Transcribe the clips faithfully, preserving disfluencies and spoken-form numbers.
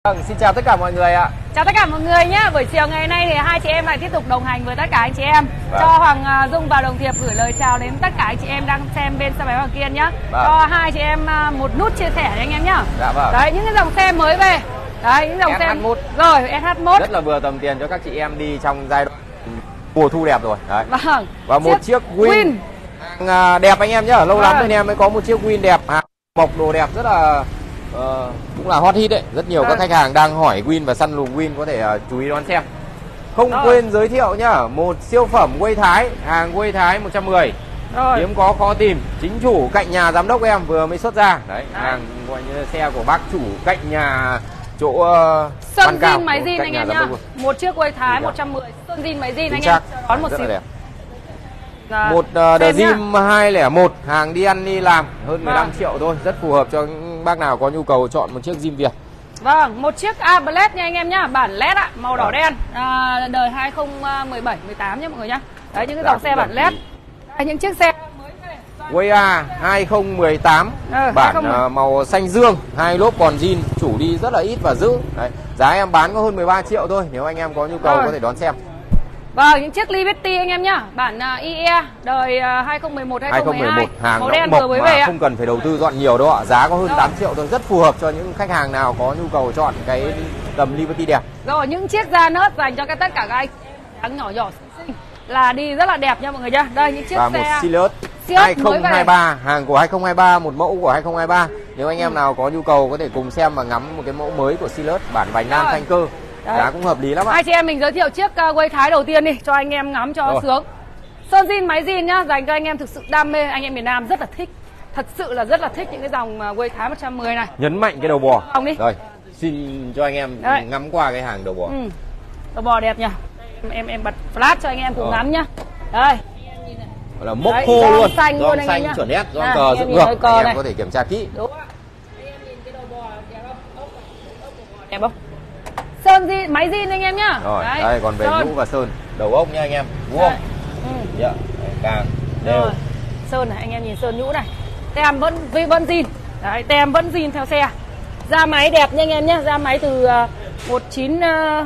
Vâng, xin chào tất cả mọi người ạ. Chào tất cả mọi người nhé. Buổi chiều ngày hôm nay thì hai chị em lại tiếp tục đồng hành với tất cả anh chị em. Vâng. Cho Hoàng Dung và Đồng Thiệp gửi lời chào đến tất cả anh chị em đang xem bên xe máy Hoàng Kiên nhé. Vâng. Cho hai chị em một nút chia sẻ để anh em nhé. Dạ vâng. Đấy, những cái dòng xe mới về. Đấy, những dòng ét xe hát một. Rồi, ét hát một Rất là vừa tầm tiền cho các chị em đi trong giai đoạn mùa thu đẹp rồi. Đấy. Vâng. Và một chiếc Win, Win. Hàng đẹp anh em nhé. Lâu Vâng. lắm anh em mới có một chiếc Win đẹp, hàng mộc đồ đẹp, rất là ờ, cũng là hot hit đấy. Rất nhiều Vâng. các khách hàng đang hỏi Win và săn lùng Win, có thể uh, chú ý đón xem. Không Rồi. quên giới thiệu nhá, một siêu phẩm quây Thái, hàng quây Thái một trăm mười. Rồi. Hiếm có khó tìm, chính chủ cạnh nhà giám đốc em vừa mới xuất ra. Đấy, Đấy. hàng gọi như xe của bác chủ cạnh nhà chỗ uh, Sơn zin máy zin cạnh anh nhà em giám nhá. đốc luôn. Một chiếc quay Thái Đúng một trăm mười. Sơn zin máy zin Chính anh xác. em. Đón một Rất là xíu. đẹp. À, Một uh, xem nhá. Dream hai không một, hàng đi ăn đi làm, hơn mười lăm Vâng. triệu thôi, rất phù hợp cho những bác nào có nhu cầu chọn một chiếc Dream Việt. Vâng, một chiếc A Black nha anh em nhá, bản led ạ, màu đỏ Vâng. đen, à, đời hai không một bảy mười tám nhá mọi người nhá. Đấy, những cái Dạ, dòng xe cũng bản được. led. Đấy, những chiếc xe mới về. Waya hai không một tám, Ừ, bản hai không. uh, màu xanh dương, hai lốp còn zin, chủ đi rất là ít và giữ. Đấy, giá em bán có hơn mười ba triệu thôi, nếu anh em có nhu cầu Rồi. có thể đón xem. Vâng, những chiếc Liberty anh em nhá, bản uh, i e đời uh, hai không một một hai hai không không một một hai, hàng màu nó đen mộc vừa mới mà về ạ. không cần phải đầu tư dọn nhiều đâu ạ. Giá có hơn Rồi. tám triệu thôi, rất phù hợp cho những khách hàng nào có nhu cầu chọn cái tầm Liberty đẹp. Rồi, những chiếc da nớt dành cho các tất cả các anh trắng nhỏ nhỏ xinh xinh là đi rất là đẹp nha mọi người nhá. Đây những chiếc Và một xe Sirius Sirius hai không hai mới ba, hàng của hai không hai ba, một mẫu của hai không hai ba. Nếu anh em nào có nhu cầu có thể cùng xem và ngắm một cái mẫu mới của Sirius bản vành nan Rồi. thanh cơ. Đấy. Giá cũng hợp lý lắm ạ. Hai chị em mình giới thiệu chiếc uh, quay Thái đầu tiên đi cho anh em ngắm cho Rồi. sướng. Sơn zin máy zin nhá, dành cho anh em thực sự đam mê, anh em miền Nam rất là thích. Thật sự là rất là thích những cái dòng uh, quay Thái một trăm mười này. Nhấn mạnh cái đầu bò. Vòng đi. Rồi, xin cho anh em Đấy. ngắm qua cái hàng đầu bò. Ừ. Đầu bò đẹp nhỉ. Em em em bật flash cho anh em cùng Rồi. ngắm nhá. Đây. Gọi là mốc Đấy, khô gioăng luôn, xanh luôn gioăng anh em xanh nhá. chuẩn nét, gioăng À, cờ anh em dựng nhìn ngược, thấy cờ anh em này. có thể kiểm tra kỹ. Đúng. Anh em nhìn cái đầu bò đẹp không? Ốc, ốc của bò đẹp không? Sơn zin máy zin anh em nhá. Rồi, Đấy. đây còn về Sơn. mũ và sơn, đầu ốc nha anh em, đúng không? Đấy. Ừ. Dạ, đấy, càng đều. Rồi. Sơn này, anh em nhìn sơn nhũ này. Tem vẫn vẫn zin. Đấy, tem vẫn zin theo xe. Da máy đẹp nha anh em nhé. Da máy từ uh, một chín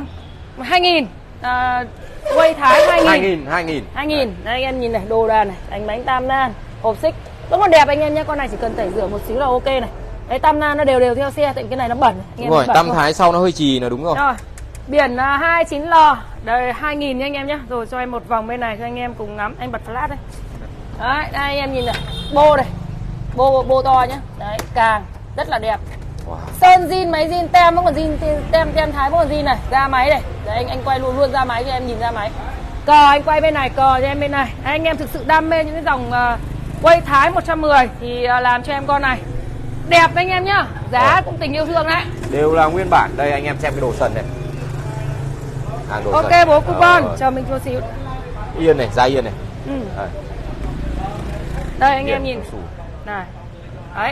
uh, hai nghìn. Uh, quay Thái hai nghìn. hai nghìn, hai nghìn. hai nghìn. Đây anh em nhìn này, đồ đàn này, đánh bánh tam nan, hộp xích. Vẫn còn đẹp anh em nhé. Con này chỉ cần tẩy rửa một xíu là ok này. Đấy, tam nan nó đều đều theo xe, tại cái này nó bẩn. Anh Đúng em rồi, nhìn bẩn tam không? thái sau nó hơi chì là đúng rồi. Rồi. Biển uh, hai chín L. Đây hai nghìn nha anh em nhé. Rồi cho em một vòng bên này cho anh em cùng ngắm. Anh bật flash đây. Đấy, đây anh em nhìn này, bô này, bô bô to nhá, đấy, càng rất là đẹp. Wow. Sơn zin máy zin, tem vẫn còn zin, tem tem Thái vẫn còn zin này, ra máy này, đấy anh anh quay luôn luôn ra máy cho em nhìn ra máy. Cờ anh quay bên này, cờ cho em bên này. Đấy, anh em thực sự đam mê những cái dòng uh, quay Thái một trăm mười thì uh, làm cho em con này đẹp anh em nhá, giá Rồi. cũng tình yêu thương đấy. Đều là nguyên bản. Đây anh em xem cái đồ sần này. Hàng đồ Ok sần. bố coupon, Ờ, chờ mình chút xíu. Yên này, da yên này. Ừ. Đây. Đây anh em Yên, nhìn cao su. này, đấy,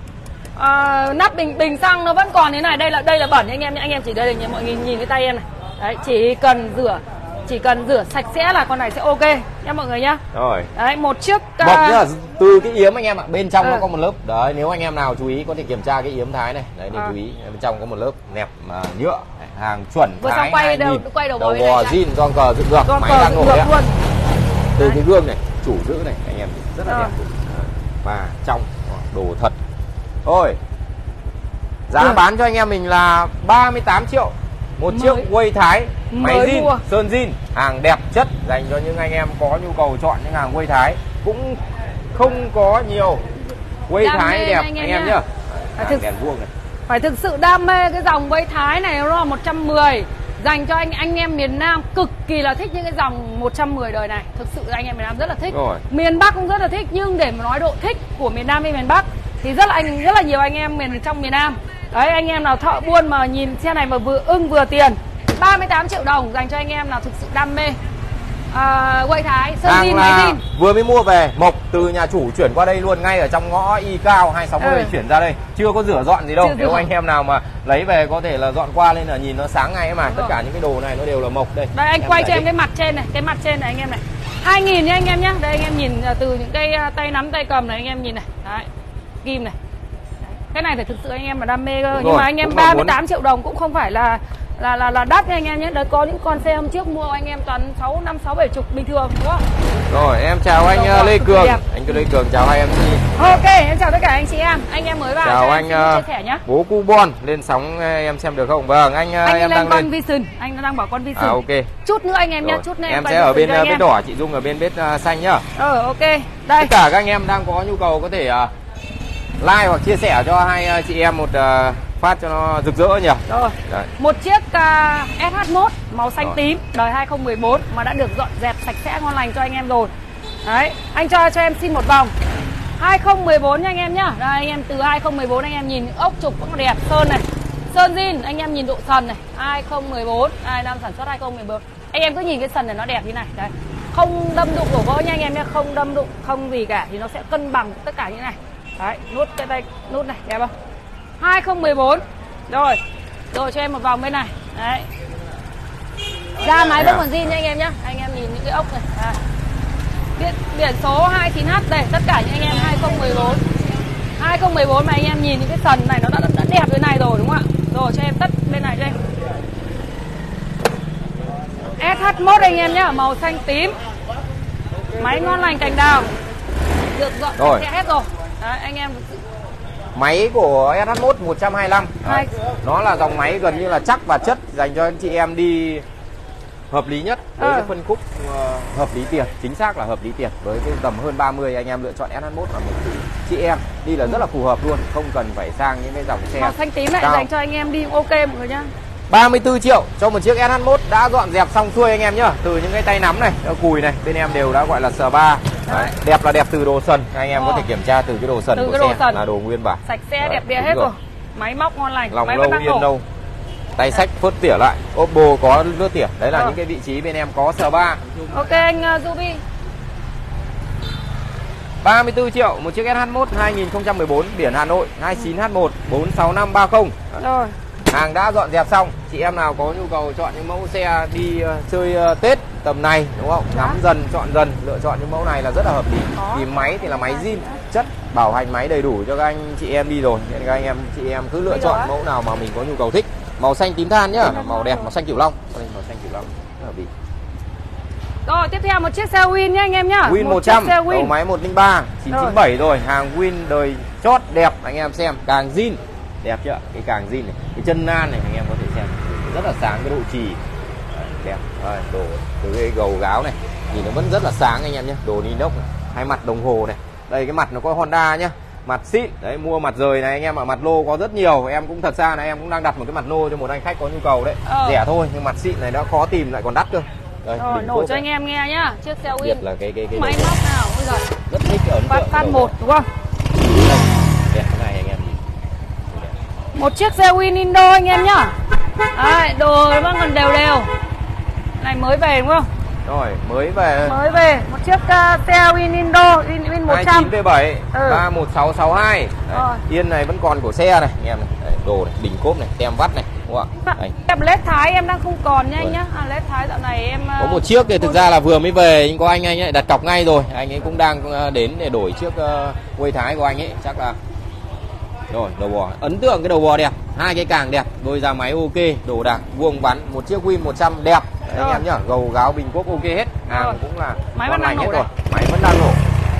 à, nắp bình bình xăng nó vẫn còn thế này. Đây là đây là bẩn anh em nhé. Anh em chỉ đây là mọi người nhìn cái tay em này, đấy, chỉ cần rửa chỉ cần rửa sạch sẽ là con này sẽ ok nha mọi người nhá. Rồi. Đấy, một chiếc uh, Mộc nhá, từ cái yếm anh em ạ, bên trong Ừ. nó có một lớp. Đấy, nếu anh em nào chú ý có thể kiểm tra cái yếm Thái này. Đấy, nên À. chú ý, bên trong có một lớp nẹp mà nhựa. Đấy, hàng chuẩn Vừa Thái xong quay hai đầu- nghìn. quay đầu bò đầu bên này bò lại. zin, gioăng cờ dựng ngược, con máy cờ đang nổi được ạ. luôn. Từ Đấy. cái gương này, chủ giữ này, anh em nhìn rất là Rồi. đẹp. Đấy, và trong đồ thật. Thôi, giá Ừ. bán cho anh em mình là ba mươi tám triệu. Một Mới. chiếc quay Thái, máy Mới zin, mua. sơn zin, hàng đẹp chất dành cho những anh em có nhu cầu chọn những hàng quay Thái. Cũng không có nhiều. Quay Đam Thái mê đẹp anh anh em em nhá. nhá. Phải Hàng thực- đèn vuông này. Phải thực sự đam mê cái dòng quay Thái này, nó là một trăm mười dành cho anh anh em miền Nam cực kỳ là thích những cái dòng một trăm mười đời này. Thực sự anh em miền Nam rất là thích. Rồi. Miền Bắc cũng rất là thích, nhưng để mà nói độ thích của miền Nam với miền Bắc thì rất là anh rất là nhiều anh em miền trong miền Nam. Đấy, anh em nào thợ buôn mà nhìn xe này mà vừa ưng vừa tiền, ba mươi tám triệu đồng dành cho anh em nào thực sự đam mê à, quay Thái, sơn Hàng zin máy là zin. vừa mới mua về, mộc từ nhà chủ chuyển qua đây luôn, ngay ở trong ngõ Y Cao hai sáu mươi Ừ. chuyển ra đây. Chưa có rửa dọn gì đâu. Chưa Nếu rửa. anh em nào mà lấy về có thể là dọn qua lên là nhìn nó sáng ngay mà. Đúng Tất rồi. cả những cái đồ này nó đều là mộc đây. Đây anh quay cho giải em thích. cái mặt trên này, cái mặt trên này anh em này. hai nghìn nha anh em nhé. Đây anh em nhìn từ những cái tay nắm tay cầm này anh em nhìn này. Đấy. Kim này. Đấy. Cái này phải thực sự anh em mà đam mê cơ. Đúng Nhưng rồi, mà anh em cũng ba mươi tám muốn... triệu đồng cũng không phải là là là là đắt nha anh em nhé. Đấy, có những con xe hôm trước mua anh em toàn sáu năm sáu bảy chục bình thường đúng không? Rồi em chào anh Rồi, Lê Cường. đẹp. Anh Lê Cường chào hai em xê. Ok, em chào tất cả anh chị em. Anh em mới vào Chào cho anh em xin chia sẻ nhé. bố Cubon lên sóng em xem được không? Vâng, anh, Anh em lên đang con lên. Vision, anh đang bảo con Vision. À ok. Chút nữa anh em nhé, Rồi, chút nữa em quay sẽ ở bên Vision cho anh bếp em. đỏ, chị Dung ở bên bếp uh, xanh nhá. Ờ ok. Đây. Tất cả các anh em đang có nhu cầu có thể uh, like hoặc chia sẻ cho hai uh, chị em một uh, phát cho nó rực rỡ nhỉ. Rồi. Đấy. Một chiếc uh, ét hát một màu xanh Rồi. tím đời hai không một bốn mà đã được dọn dẹp sạch sẽ ngon lành cho anh em rồi. Đấy, anh cho cho em xin một vòng. hai không một bốn nha anh em nhá. Đây anh em từ hai không một bốn anh em nhìn ốc trục cũng đẹp, sơn này. Sơn zin, anh em nhìn độ sần này, hai không một bốn, ai năm sản xuất hai không một bốn. Anh em cứ nhìn cái sần này nó đẹp như này, đấy. Không đâm đụng đổ vỡ nha anh em nhé, không đâm đụng, không gì cả thì nó sẽ cân bằng tất cả như này. Đấy, nút cái tay nút này đẹp không? hai không một bốn. Rồi. Rồi cho em một vòng bên này. Đấy. Ra máy vẫn còn zin nha anh em nhá. Anh em nhìn những cái ốc này. À. Biển, biển số hai chín H đây, tất cả những anh em hai không một bốn. hai không một bốn mà anh em nhìn những cái sần này nó đã, đã đẹp như này rồi đúng không ạ? Rồi cho em tắt bên này cho em. ét hát một anh em nhá, màu xanh tím. Máy ngon lành cành đào. Được dọn sạch sẽ hết rồi. Đấy, anh em Máy của ét hát một một trăm hai mươi lăm. Hai. Nó là dòng máy gần như là chắc và chất dành cho anh chị em đi hợp lý nhất với ờ. cái phân khúc uh, hợp lý tiền, chính xác là hợp lý tiền. Với cái tầm hơn ba mươi anh em lựa chọn ét hát một là một chị em đi là rất là phù hợp luôn, không cần phải sang những cái dòng xe màu xanh tím này cao. dành cho anh em đi ok mọi người nhá. ba mươi tư triệu cho một chiếc ét hát một đã dọn dẹp xong xuôi anh em nhá. Từ những cái tay nắm này, cùi này, bên em đều đã gọi là spa. Đấy. Đẹp là đẹp từ đồ sần, anh em Ờ. có thể kiểm tra từ cái đồ sần Từ của cái đồ xe sần. là đồ nguyên bản. Sạch sẽ Đấy, đẹp đẽ đúng hết rồi. rồi. Máy móc ngon lành, Lòng máy lâu vẫn đang yên nổ. lâu. Tay sách phớt tỉa lại, Oppo có lướt tỉa. Đấy là Ờ. những cái vị trí bên em có spa. Ok anh uh, Ruby. ba mươi tư triệu một chiếc ét hát một hai không một bốn biển Hà Nội hai chín H một bốn sáu năm ba không. Rồi. Hàng đã dọn dẹp xong, chị em nào có nhu cầu chọn những mẫu xe đi uh, chơi uh, Tết tầm này đúng không? Ngắm dần, chọn dần, lựa chọn những mẫu này là rất là hợp lý. Có. Thì máy thì là máy zin, chất bảo hành máy đầy đủ cho các anh chị em đi rồi. Nên các anh em chị em cứ lựa Bây chọn giờ mẫu nào mà mình có nhu cầu thích. Màu xanh tím than nhá, màu đẹp, màu xanh Cửu Long. Đây, màu xanh Cửu Long. Rất hợp lý. Rồi tiếp theo một chiếc xe Win nhá anh em nhá. Win một một trăm, chiếc xe Win. đầu máy một không ba, chín chín bảy rồi, hàng Win đời chót đẹp anh em xem, càng zin đẹp chưa? Cái càng zin này, cái chân nan này anh em có thể xem rất là sáng, cái độ trì đẹp. Rồi, đồ từ cái gầu gáo này nhìn nó vẫn rất là sáng anh em nhé, đồ inox này, hai mặt đồng hồ này, đây cái mặt nó có Honda nhá, mặt xịn đấy, mua mặt rời này anh em ạ. Mặt lô có rất nhiều, em cũng thật ra là em cũng đang đặt một cái mặt lô cho một anh khách có nhu cầu đấy. Ờ. Rẻ thôi nhưng mặt xịn này đã khó tìm lại còn đắt cơ. Đây, Rồi nổ cho anh em nghe nhá. Chiếc xe Win. Biệt là cái cái cái máy móc nào bây giờ rất thích ấn phát tượng phát đầu một này. đúng không? Đẹp cái này anh em nhìn. Một chiếc xe Win Indo anh em nhá. Đấy, đồ nó vẫn còn đều đều. Này mới về đúng không? Rồi, mới về Mới về một chiếc uh, xe Win Indo, Win, Win một hai trăm. chín V bảy Ừ. ba một sáu sáu hai. Rồi. Yên này vẫn còn của xe này anh em này. Đấy, đồ này, bình cốp này, tem vắt này, đúng không ạ? Đây. Em led Thái em đang không còn nha anh nhá. À, led Thái dạo này em uh, Có một chiếc thì thực ra là vừa mới về, nhưng có anh anh ấy đặt cọc ngay rồi. Anh ấy cũng đang uh, đến để đổi chiếc uh, quay Thái của anh ấy, chắc là. Rồi, đầu bò, ấn tượng cái đầu bò đẹp, hai cái càng đẹp, đôi da máy ok, đồ đạc, vuông vắn, một chiếc Win một trăm đẹp. Đấy, anh em nhá, gầu gáo bình cốp ok hết. Hàng Rồi. cũng là Máy vẫn đang hết nổ rồi, đây. máy vẫn đang nổ.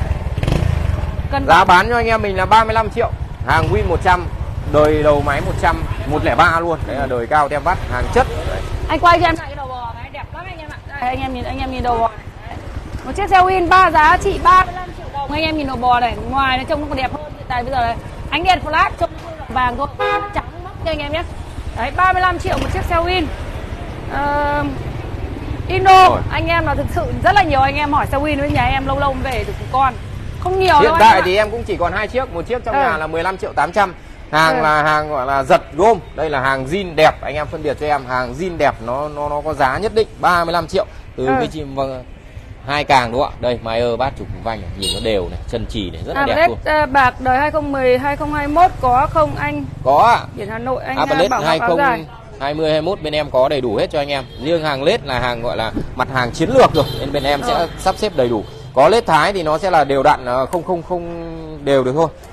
cần Giá bán cho anh em mình là ba mươi lăm triệu. Hàng Win một trăm, đời đầu máy một trăm, một không ba luôn. Đấy là đời cao tem vắt, hàng chất. Đấy. Anh quay cho em lại cái đầu bò này đẹp lắm anh em ạ. Đây, anh em nhìn anh em nhìn đầu bò. Đấy. Một chiếc xe Win ba giá trị ba mươi lăm triệu đồng. Anh em nhìn đầu bò này, ngoài nó trông nó còn đẹp hơn. Hiện tại bây giờ này, ánh đèn flash trông vàng thôi, trắng móc cho anh em nhé. Đấy, ba mươi lăm triệu một chiếc xe Win. Ờ, Indo, Rồi. anh em là thực sự rất là nhiều anh em hỏi xe Win với nhà em lâu lâu mới về được một con. Không nhiều Hiện đâu anh tại em thì ạ. em cũng chỉ còn hai chiếc, một chiếc trong Ừ. nhà là mười lăm triệu tám trăm. Hàng Ừ. là hàng gọi là giật gôm, đây là hàng zin đẹp, anh em phân biệt cho em, hàng zin đẹp nó nó nó có giá nhất định, ba mươi lăm triệu. Từ Ừ. cái chim vâng, hai càng đúng không ạ? Đây Mayer bát chục vành này, nhìn nó đều này, chân chì này rất là đẹp Ablet luôn. uh, bạc đời hai không một không hai không hai mốt có không anh? Có ạ. Biển Hà Nội anh Ablet uh, bảo hai áo không dài. hai mươi hai mốt bên em có đầy đủ hết cho anh em. Riêng hàng led là hàng gọi là mặt hàng chiến lược rồi, nên bên em Rồi. sẽ sắp xếp đầy đủ. Có led Thái thì nó sẽ là đều đặn, không không không đều được thôi.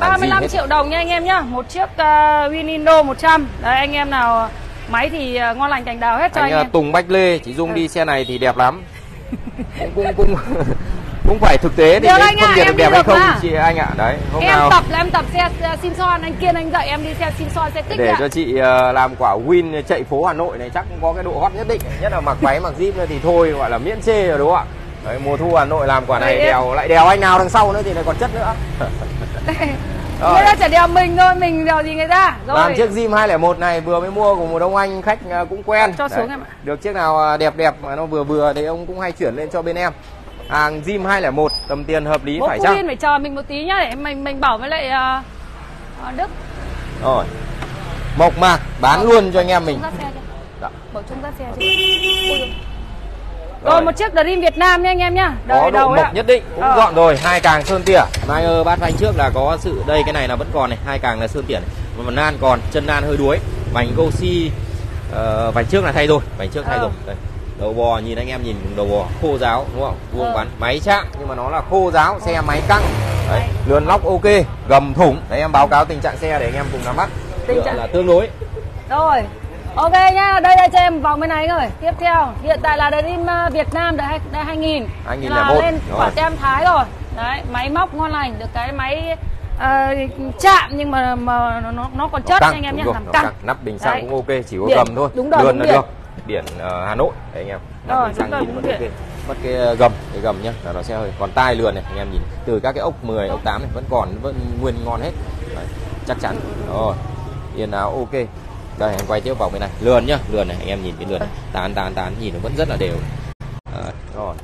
ba mươi lăm triệu đồng nha anh em nhá. Một chiếc uh, Winindo một trăm. Đấy anh em nào máy thì uh, ngon lành cành đào hết cho anh, anh em. Tùng Bách Lê, chị Dung ừ. đi xe này thì đẹp lắm. cũng cũng cũng cũng phải thực tế thì được mới anh phân ạ, biệt em được đẹp đi hay được không mà. chị anh ạ. Đấy, hôm em nào tập là em tập xe xin son, anh Kiên anh dạy em đi xe xin son xe kích để ạ. cho chị uh, làm quả win chạy phố Hà Nội này chắc cũng có cái độ hot nhất định, nhất là mặc váy mặc jean thì thôi gọi là miễn chê rồi đúng không ạ. Đấy, mùa thu Hà Nội làm quả này Đấy, đèo lại đèo anh nào đằng sau nữa thì lại còn chất nữa. Người ta chỉ đèo mình thôi, mình đèo gì người ta. Rồi. Làm chiếc Zim hai không một này vừa mới mua của một ông anh khách cũng quen. Cho Đấy, xuống em ạ. được chiếc nào đẹp đẹp mà nó vừa vừa thì ông cũng hay chuyển lên cho bên em. Hàng Zim hai không một tầm tiền hợp lý. Bố phải Phú chăng? Yên phải chờ mình một tí nhá để mình mình bảo với lại uh, uh, Đức. Rồi. Mộc Mạc bán Bỏ luôn cho anh em mình. Dạ. Bỏ chung ra xe chứ. Rồi. Rồi một chiếc Dream Việt Nam nha anh em nhá. Đời có độ mộc ạ. Nhất định cũng ờ. Gọn rồi, hai càng sơn tỉa. Mayer bát phanh trước là có sự đây, cái này là vẫn còn này, hai càng là sơn tỉa này. Và nan còn, chân nan hơi đuối. Vành Gosi uh, vành trước là thay rồi, vành trước thay ờ. rồi. Đây. Đầu bò nhìn anh em nhìn đầu bò khô ráo đúng không? Vuông ờ. Vắn, máy chạm nhưng mà nó là khô ráo, xe máy căng. Đấy, lườn lóc ok, gầm thủng. Đấy em báo cáo tình trạng xe để anh em cùng nắm bắt. Tình trạng là tương đối. Rồi. Ok nhá, đây đây cho em vòng bên này rồi. Tiếp theo, hiện tại là Dream Việt Nam đời hai nghìn. hai nghìn lẻ một. Lên quả tem Thái rồi. Đấy, máy móc ngon lành, được cái máy uh, chạm nhưng mà mà nó nó còn chất anh em nhé, làm căng. Nắp bình xăng cũng ok, chỉ có biển. Gầm thôi. Đúng rồi, lườn đúng là biển. được. Biển uh, Hà Nội đấy anh em. Nắp Rồi, bình xăng rồi, nhìn vẫn ok. Mất cái gầm, cái gầm nhá, là nó sẽ hơi. Còn tai lườn này anh em nhìn, từ các cái ốc mười, ốc tám này vẫn còn vẫn nguyên ngon hết. Đấy, chắc chắn. Rồi. Yên áo ok. Đây anh quay tiếp vào bên này, lườn nhá, lườn này anh em nhìn cái lườn này, tán tán tán nhìn nó vẫn rất là đều. À, rồi.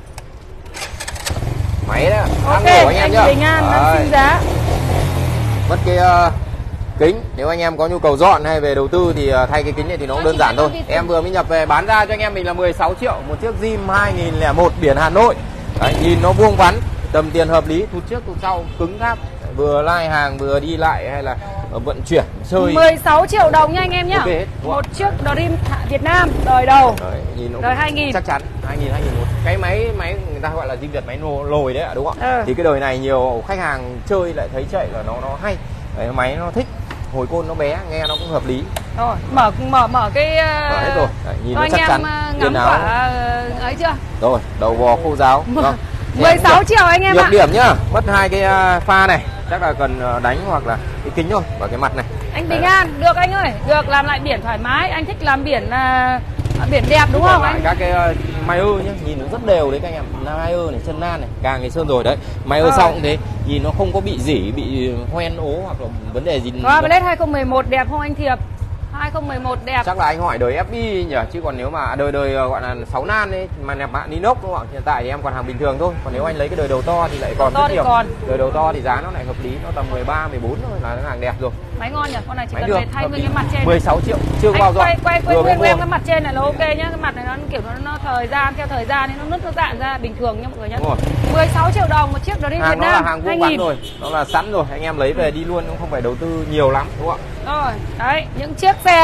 Máy đó, ok, anh, anh em nhá. Bình An đang xin giá. Mất cái uh, kính, nếu anh em có nhu cầu dọn hay về đầu tư thì uh, thay cái kính này thì nó cũng đơn giản thôi. Em vừa mới nhập về bán ra cho anh em mình là mười sáu triệu một chiếc Zim hai nghìn lẻ một biển Hà Nội. Đấy, nhìn nó vuông vắn, tầm tiền hợp lý, thút trước thút sau cứng cáp, vừa lai hàng vừa đi lại hay là vận chuyển chơi. Mười sáu triệu đồng nha anh em nhá. Okay, một chiếc Dream Việt Nam đời đầu. Đấy, nhìn nó đời hai nghìn. Chắc chắn hai nghìn hai nghìn một. Cái máy máy người ta gọi là Zim Việt máy lồi đấy ạ, đúng không ạ? Ừ. Thì cái đời này nhiều khách hàng chơi lại thấy chạy là nó nó hay. Đấy, máy nó thích, hồi côn nó bé, nghe nó cũng hợp lý. Rồi, mở mở mở cái uh... mở hết rồi. Đấy, nhìn nó chắc chắn. Ngắm quả uh, ấy chưa? Rồi, đầu bò khô ráo. mười sáu triệu anh em ạ. Nhược điểm nhá, mất hai cái pha này, chắc là cần đánh hoặc là cái kính thôi và cái mặt này. Anh Bình An, được anh ơi, được, làm lại biển thoải mái, anh thích làm biển uh, biển đẹp đúng không anh? Các cái uh, Mayer nhá, nhìn nó rất đều đấy các anh em. Mayer này, chân nan này, càng cái sơn rồi đấy. Mayer ờ. sau cũng thế, nhìn nó không có bị rỉ, bị hoen ố hoặc là vấn đề gì. Có Blade hai không một một đẹp không anh Thiệp? hai không một một đẹp. Chắc là anh hỏi đời ép i nhỉ, chứ còn nếu mà đời đời gọi là sáu nan ấy mà nẹp bạn inox đúng không ạ? Hiện tại thì em còn hàng bình thường thôi. Còn nếu anh lấy cái đời đầu to thì lại còn rất nhiều. Còn. Đời đầu to thì giá nó lại hợp lý, nó tầm mười ba, mười bốn thôi là nó hàng đẹp rồi. Máy ngon nhỉ, con này chỉ Máy cần được, về thay nguyên cái mặt trên. mười sáu triệu chưa bao giờ. Quay quay quay nguyên em cái mặt trên này là ok nhá, cái mặt này nó kiểu nó, nó thời gian theo thời gian nên nó nứt nó dạn ra bình thường nha mọi người nhá. mười sáu triệu đồng một chiếc Dream Việt Nam. Nó là hàng vuông vắn rồi, nó là sẵn rồi, anh em lấy về đi luôn cũng không phải đầu tư nhiều lắm đúng không ạ? Rồi, đấy, những chiếc xe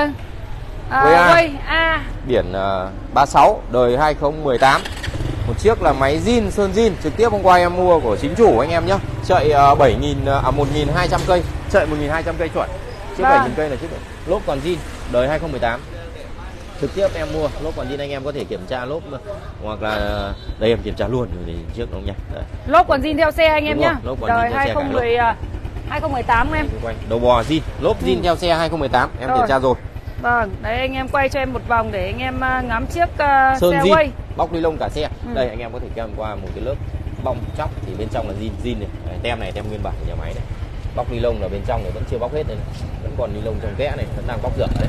uh, Way A biển uh, ba mươi sáu đời hai không một tám. Một chiếc là máy zin, sơn zin, trực tiếp hôm qua em mua của chính chủ anh em nhé. Chạy uh, bảy nghìn à một nghìn hai trăm cây, chạy một nghìn hai trăm cây chuẩn. Chiếc bảy nghìn cây là chiếc lốp còn zin, đời hai không một tám. Trực tiếp em mua, lốp còn zin anh em có thể kiểm tra lốp hoặc là đây em kiểm tra luôn thì trước nó nhanh. Đấy. Lốp còn zin theo xe anh em nhé. Đời hai không một hai không một tám em. Đầu bò zin, lốp zin ừ. theo xe hai không một tám em rồi. Kiểm tra rồi. Vâng, đấy anh em quay cho em một vòng để anh em ngắm chiếc uh, sơn xe zin, Way. bóc ni lông cả xe. Ừ. Đây anh em có thể kèm qua một cái lớp bong chóc thì bên trong là zin zin này. Đấy, tem này tem nguyên bản của nhà máy này. Bóc ni lông là bên trong này vẫn chưa bóc hết đây này. Vẫn còn ni lông trong kẽ này, vẫn đang bóc dở đấy.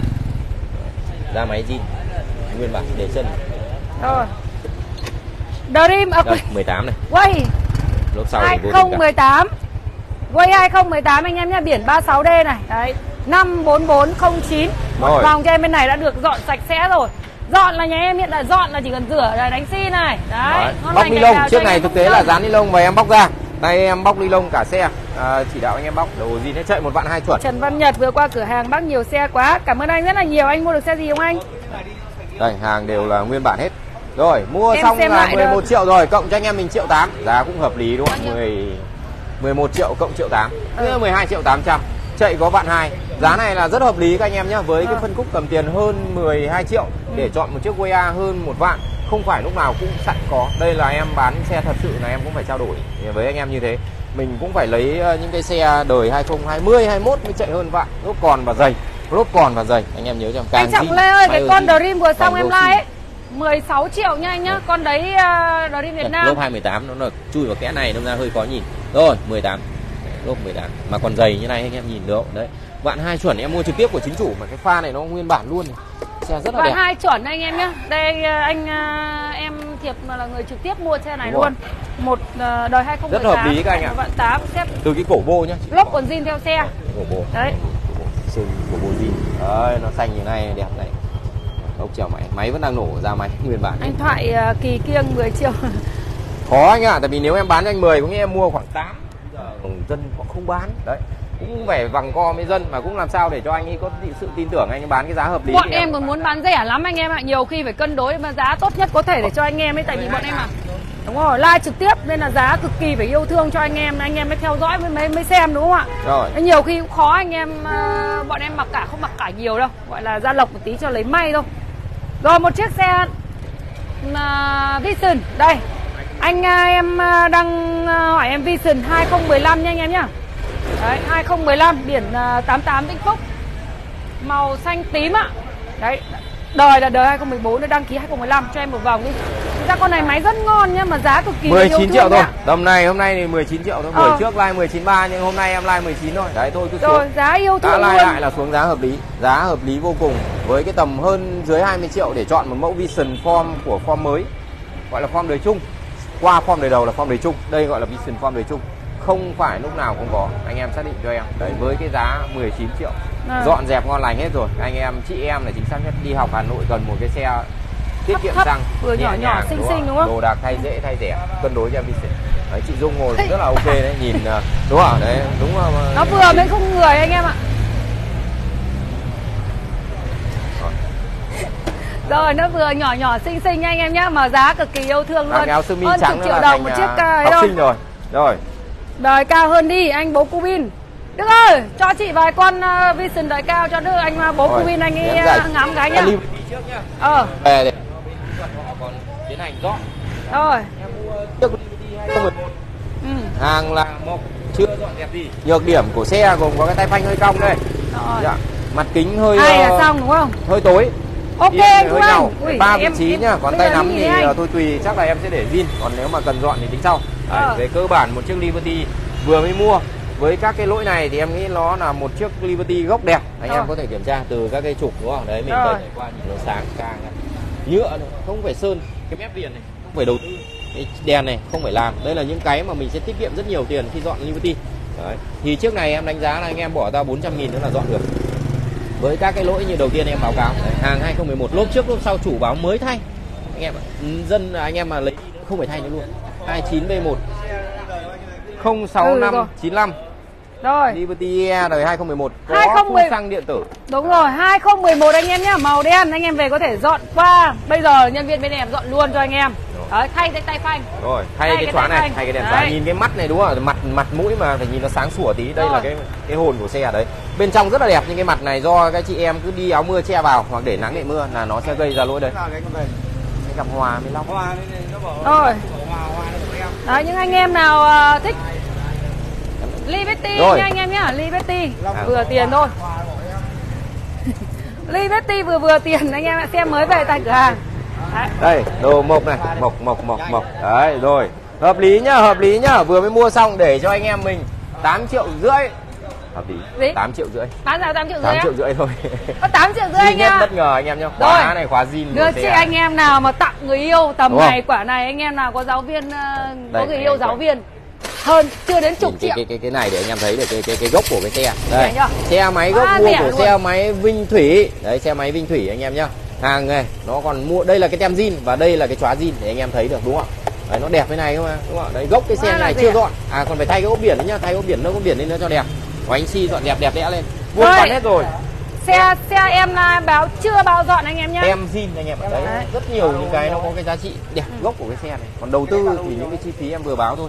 Ra máy zin nguyên bản để chân. Rồi. Dream à, đây, mười tám này. Way. Lốp sau hai không một tám. Way hai không một tám anh em nhá, biển ba mươi sáu D này. Đấy. năm bốn bốn không chín. Một rồi. Vòng cho em bên này đã được dọn sạch sẽ rồi. Dọn là nhà em hiện tại dọn là chỉ cần rửa là đánh xi này. Đấy. Đấy. Bóc ni lông, trước này thực tế là dán ni lông và em bóc ra. Đây em bóc ni lông cả xe. À, chỉ đạo anh em bóc, đồ gì nó chạy một vạn hai chuẩn. Trần Văn Nhật vừa qua cửa hàng bác nhiều xe quá. Cảm ơn anh rất là nhiều. Anh mua được xe gì không anh? Đây, hàng đều là nguyên bản hết. Rồi, mua em xong là mười một triệu rồi, cộng cho anh em mình triệu tám. Giá cũng hợp lý đúng không? mười mười một triệu cộng triệu tám, Ừ. ừ. mười hai triệu tám trăm. Chạy có vạn hai. Giá này là rất hợp lý các anh em nhé. Với Ừ. cái phân khúc tầm tiền hơn mười hai triệu để Ừ. chọn một chiếc Way A hơn một vạn, không phải lúc nào cũng sẵn có. Đây là em bán xe thật sự là em cũng phải trao đổi với anh em như thế. Mình cũng phải lấy những cái xe đời hai không hai không, hai mốt mới chạy hơn vạn, lốp còn và dày, lốp còn và dày. Anh em nhớ cho càng Anh Trọng zin, Lê ơi, cái may con hơn Dream vừa xong bằng em đô like xi. ấy mười sáu triệu nha anh nhá. Con đấy uh, Dream Việt Nam. Lốp hai mười tám nó là chui vào kẽ này, đâm ra hơi khó nhìn. Rồi, mười tám. Lốp mười tám mà còn dày như này anh em nhìn được đấy. Vạn hai chuẩn em mua trực tiếp của chính chủ mà cái pha này nó nguyên bản luôn. Xe rất là Vạn đẹp. hai chuẩn anh em nhá. Đây anh uh, em Thiệp mà là người trực tiếp mua xe này Đúng luôn. Một uh, đời hai không một tám. Rất hợp lý các anh ạ. Vạn tám xếp Từ cái cổ bô nhá. lốp còn zin theo xe. Cổ bô. Đấy. Sơn cổ bô zin. Đấy, nó xanh như này đẹp này. Ốc chèo máy, máy vẫn đang nổ ra máy nguyên bản. Anh Thoại uh, kỳ kiêng mười triệu. Khó anh ạ, à, tại vì nếu em bán cho anh mười có nghĩa em mua khoảng tám. Bây giờ dân họ không bán. Đấy. Cũng phải vằng co với dân mà cũng làm sao để cho anh ấy có sự tin tưởng anh ấy bán cái giá hợp lý. Bọn em còn muốn bán rẻ lắm anh em ạ. Nhiều khi phải cân đối mà giá tốt nhất có thể để cho anh em ấy. Tại vì bọn em mà đúng rồi, live trực tiếp nên là giá cực kỳ phải yêu thương cho anh em, anh em mới theo dõi mới mới, mới xem đúng không ạ? Rồi. Nhiều khi cũng khó anh em, uh, bọn em mặc cả không mặc cả nhiều đâu, gọi là ra lộc một tí cho lấy may thôi. Rồi một chiếc xe uh, Vision đây. Anh uh, em uh, đang uh, hỏi em Vision hai không một lăm nha anh em nhá. Đấy, hai không một lăm biển uh, tám tám Vĩnh Phúc. Màu xanh tím ạ. Đấy. Đời là đời hai không một bốn, nó đăng ký hai không một lăm cho em một vòng đi. Thực ra con này máy rất ngon nhá, mà giá cực kỳ mười chín triệu thôi. ạ. Tầm này hôm nay thì mười chín triệu thôi. Ờ. Buổi trước live mười chín ba nhưng hôm nay em live mười chín thôi. Đấy thôi cứ Rồi, xuống. giá yêu thương Đã luôn. live lại là xuống giá hợp lý, giá hợp lý vô cùng. Với cái tầm hơn dưới hai mươi triệu để chọn một mẫu Vision form của form mới. Gọi là form đời chung. Qua form đời đầu là form đời chung, đây gọi là Vision form đời chung. Không phải lúc nào cũng có, anh em xác định cho em. Đấy, với cái giá mười chín triệu. À. Dọn dẹp ngon lành hết rồi. Anh em, chị em là chính xác nhất, đi học Hà Nội cần một cái xe tiết Thấp kiệm thấp, xăng, vừa nhỏ nhẹ nhỏ, nhàng, xinh xinh đúng không? Đồ đạc thay dễ thay rẻ, cân đối cho em Vision. Đấy, chị Dung ngồi rất là ok đấy, nhìn đúng không? Đấy, đúng không? Nó vừa mới không người anh em ạ. Rồi nó vừa nhỏ nhỏ xinh xinh nha anh em nhá, mà giá cực kỳ yêu thương luôn. Áo sơ mi hơn trắng chục triệu là đồng một thành, chiếc uh, ấy học thôi. sinh rồi. Rồi. Đời cao hơn đi anh bố Cubin. Đức ơi, cho chị vài con uh, Vision đời cao cho Đức anh uh, bố Rồi, Cubin anh ấy em giải- uh, ngắm cái nhá. Em trước nhá. Ờ. Về để họ còn tiến hành rõ. Rồi. Em mua trước hai không một một. Ừ. Hàng là một chưa dọn dẹp gì. Nhược điểm của xe gồm có cái tay phanh hơi cong đây. Rồi. Dạ. Mặt kính hơi Ai là uh, xong đúng không? hơi tối. Ok Yên anh hơi Thu Anh. nhau. Ui, Ba vị em- trí em- nhá, còn bây tay giờ nắm đi thì nhé anh. uh, thôi tùy, chắc là em sẽ để zin, còn nếu mà cần dọn thì tính sau. Đấy, Ờ. về cơ bản một chiếc Liberty vừa mới mua với các cái lỗi này thì em nghĩ nó là một chiếc Liberty gốc đẹp. Anh Ờ. em có thể kiểm tra từ các cái trục đúng không? Đấy mình Rồi. đẩy qua nhìn nó sáng càng nhựa này, không phải sơn, cái mép viền này không phải đầu tư, cái đèn này không phải làm. Đây là những cái mà mình sẽ tiết kiệm rất nhiều tiền khi dọn Liberty. Đấy. Thì trước này em đánh giá là anh em bỏ ra bốn trăm nghìn nữa là dọn được. Với các cái lỗi như đầu tiên em báo cáo đấy, hàng hai không một một lốp trước lốp sau chủ báo mới thay. Anh em ạ, dân anh em mà lấy không phải thay nữa luôn. hai chín B một không sáu Ừ, năm rồi. chín lăm Rồi. Liberty E đời hai không một một có hai không một không phun xăng điện tử. Đúng rồi, hai không một một anh em nhá, màu đen anh em về có thể dọn qua. Bây giờ nhân viên bên em dọn luôn cho anh em. Đấy, thay cái tay phanh. Rồi, thay Thay cái cái chóa tay này, phanh. thay cái đèn Đấy. chóa, nhìn cái mắt này đúng không? Mặt mặt mũi mà phải nhìn nó sáng sủa tí. Đây Rồi. là cái cái hồn của xe đấy. Bên trong rất là đẹp nhưng cái mặt này do các chị em cứ đi áo mưa che vào hoặc để nắng để mưa là nó sẽ gây ra lỗi đấy. Cái gặp hòa mới long. Rồi. Đấy, những anh em nào uh, thích Liberty Rồi. nha anh em nhá, Liberty À. vừa tiền thôi. Liberty vừa vừa tiền anh em ạ, xe mới về tại cửa hàng. Đấy. Đây, đồ mộc này, mộc mộc mộc mộc. Đấy rồi. Hợp lý nhá, hợp lý nhá, vừa mới mua xong để cho anh em mình tám triệu rưỡi. Hợp lý. Gì? tám triệu rưỡi. Bán giá tám triệu rưỡi tám á? triệu rưỡi thôi. Có tám triệu rưỡi Duy anh nhất em. bất ngờ anh em nhá. Khóa Rồi. này khóa zin Đưa của chị xe. anh em nào mà tặng người yêu tầm Đúng không? này quả này, anh em nào có giáo viên uh, có Đây, người anh yêu em giáo coi. viên hơn chưa đến chục Nhìn triệu. cái, cái cái cái này để anh em thấy được cái cái cái gốc của cái xe. Đây. Đấy nhá. Xe máy gốc Quá mua rẻ của luôn. xe máy Vinh Thủy. Đấy, xe máy Vinh Thủy anh em nhá. Hàng này nó còn mua, đây là cái tem zin và đây là cái chóa zin để anh em thấy được đúng không ạ? Đấy, nó đẹp thế này không ạ? Đúng không ạ? Đấy, gốc cái xe Quá là này rẻ. chưa dọn. À còn phải thay cái ốp biển nữa nhá, thay ốp biển nó ốp biển lên nó cho đẹp. Hoành xi dọn đẹp đẹp đẽ lên. Vuông Rồi. toàn hết rồi. Xe xe em là báo chưa bao dọn anh em nhá. Tem zin anh em ạ. Đấy, Đấy. rất nhiều những cái nó có cái giá trị đẹp gốc của cái xe này. Còn đầu tư thì những cái chi phí em vừa báo thôi.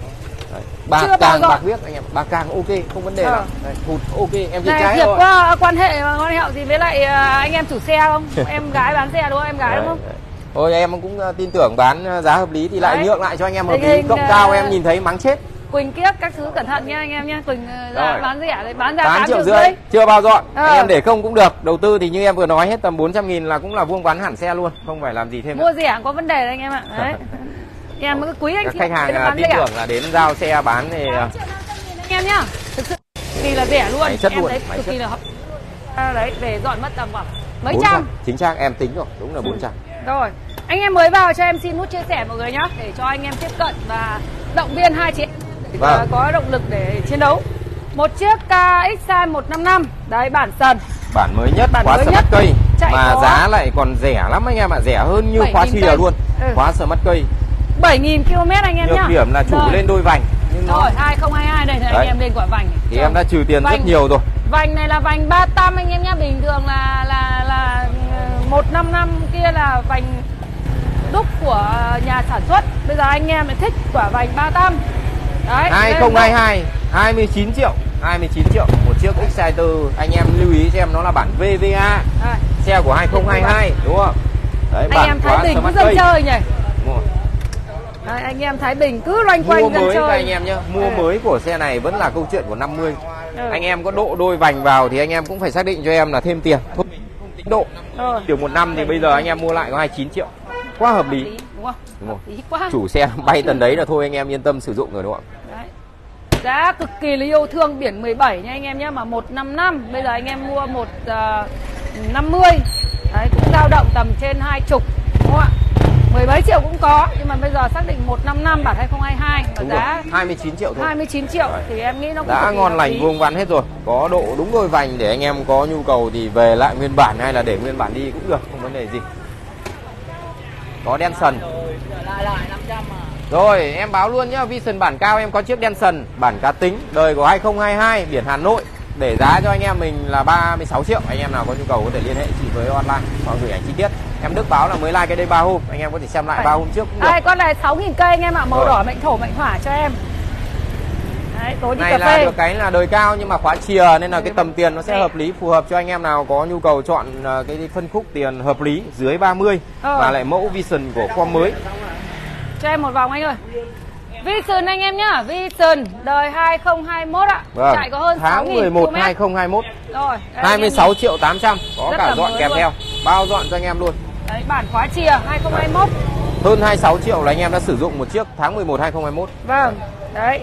Đấy. Bạc Chưa bao càng giờ. bạc viết anh em, bạc càng ok, không vấn đề Ờ. nào. Đấy, thụt ok, em chỉ Này trái Diệp thôi. có quan hệ quan hệ gì với lại à, anh em chủ xe không? Em gái bán xe đúng không? Em gái đúng không? Đấy. Thôi em cũng uh, tin tưởng bán uh, giá hợp lý thì lại Đấy. nhượng lại cho anh em hợp Tình lý, hình, cộng uh, cao em nhìn thấy mắng chết. Quỳnh Kiếc các thứ cẩn thận nha anh em nhé. Quỳnh uh, giá Rồi. bán rẻ đấy, bán giá tám tám triệu triệu rưỡi, rưỡi. chưa bao dọn. Ờ. Anh em để không cũng được. Đầu tư thì như em vừa nói hết tầm bốn trăm nghìn là cũng là vuông vắn hẳn xe luôn, không phải làm gì thêm nữa. Mua rẻ có vấn đề đấy anh em ạ. Đấy. Em cứ quý anh Các chị khách hàng nó uh, bán tin rẻ. tưởng là đến giao xe bán thì uh, tám triệu năm trăm nghìn anh em nhá. Thực sự cực kỳ là rẻ luôn. Máy chất em luôn, thấy máy cực chất. kỳ là hấp. À, đấy để dọn mất tầm khoảng mấy bốn trăm. chính xác em tính rồi, đúng là bốn trăm. Rồi, anh em mới vào cho em xin nút chia sẻ mọi người nhá, để cho anh em tiếp cận và động viên hai chị em để Vâng. có động lực để chiến đấu. Một chiếc ca ích i một năm năm, đấy bản sần. Bản mới nhất, Bản khóa mới smart nhất. cây Chạy mà có- giá lại còn rẻ lắm anh em ạ, rẻ hơn như bảy khóa nghìn xìa cây. luôn. Ừ. Khóa smart cây. bảy nghìn ki lô mét anh em nhá. Nhược điểm là chủ Rồi. lên đôi vành nhưng nó Rồi, hai không hai hai đây thì anh Đấy. em lên quả vành. thì Cho- em đã trừ tiền rất Vành. nhiều rồi. Vành này là vành ba tam anh em nhá, bình thường là là là một năm năm kia là vành đúc của nhà sản xuất. Bây giờ anh em lại thích quả vành ba tam. Đấy. hai không hai hai, hai mươi chín triệu, hai mươi chín triệu một chiếc Exciter. Anh em lưu ý cho em nó là bản vê vê a, Đây. xe của hai không hai hai đúng không? Đấy, Anh bản em Thái khóa Bình cứ smart dân cây. chơi nhỉ. Đúng rồi. Đấy, anh em Thái Bình cứ loanh Mua quanh dân mới các chơi. anh em nhá, mua Ừ. mới của xe này vẫn là câu chuyện của năm mươi. Ừ. Anh em có độ đôi vành vào thì anh em cũng phải xác định cho em là thêm tiền. Thôi mình không tính độ. Rồi. Điều một năm thì bây giờ anh em mua lại có hai mươi chín triệu. Quá hợp lý. Đúng không? Đúng rồi. Lý quá. Chủ xe bay tần đấy là thôi anh em yên tâm sử dụng rồi đúng không ạ? Đấy. Giá cực kỳ là yêu thương biển mười bảy nha anh em nhé, mà một năm năm. Bây giờ anh em mua một uh, năm mươi. Đấy cũng dao động tầm trên hai chục đúng không ạ? Mười mấy triệu cũng có, nhưng mà bây giờ xác định một năm năm bản hai không hai hai và Đúng giá rồi, hai mươi chín triệu thôi. hai mươi chín triệu. Đấy. Thì em nghĩ nó cũng Đã cực kỳ ngon hợp lành lý. vuông vắn hết rồi. Có độ đúng đôi vành để anh em có nhu cầu thì về lại nguyên bản hay là để nguyên bản đi cũng được, không vấn đề gì. Có đen sần. Lại lại năm trăm mà. Rồi em báo luôn nhá, Vision bản cao em có chiếc đen sần bản cá tính đời của hai không hai hai, biển Hà Nội. Để giá cho anh em mình là ba mươi sáu triệu. Anh em nào có nhu cầu có thể liên hệ chị với online hoặc gửi ảnh chi tiết. Em Đức báo là mới like cái đây ba hôm, anh em có thể xem lại ba hôm trước cũng được. Đây con này sáu nghìn cây anh em ạ, màu Rồi. đỏ mệnh thổ mệnh hỏa cho em. Đấy, tối đi Này cà là phê. được cái là đời cao nhưng mà khóa chìa nên là cái tầm tiền nó sẽ hợp lý, phù hợp cho anh em nào có nhu cầu chọn ờ, cái phân khúc tiền hợp lý dưới ba mươi Ờ. và lại mẫu Vision của form mới. Cho em một vòng anh ơi. Vision anh em nhá, Vision đời hai không hai mốt ạ. Vâng. Chạy có hơn sáu Tháng nghìn mười một hai không hai mốt. Rồi, đây hai anh mươi em sáu nhìn. triệu tám trăm có Rất cả là dọn mới kèm luôn. theo. Bao dọn cho anh em luôn. Đấy, bản khóa chìa hai không hai mốt. Hơn hai mươi sáu triệu là anh em đã sử dụng một chiếc tháng mười một hai không hai mốt. Vâng, đấy.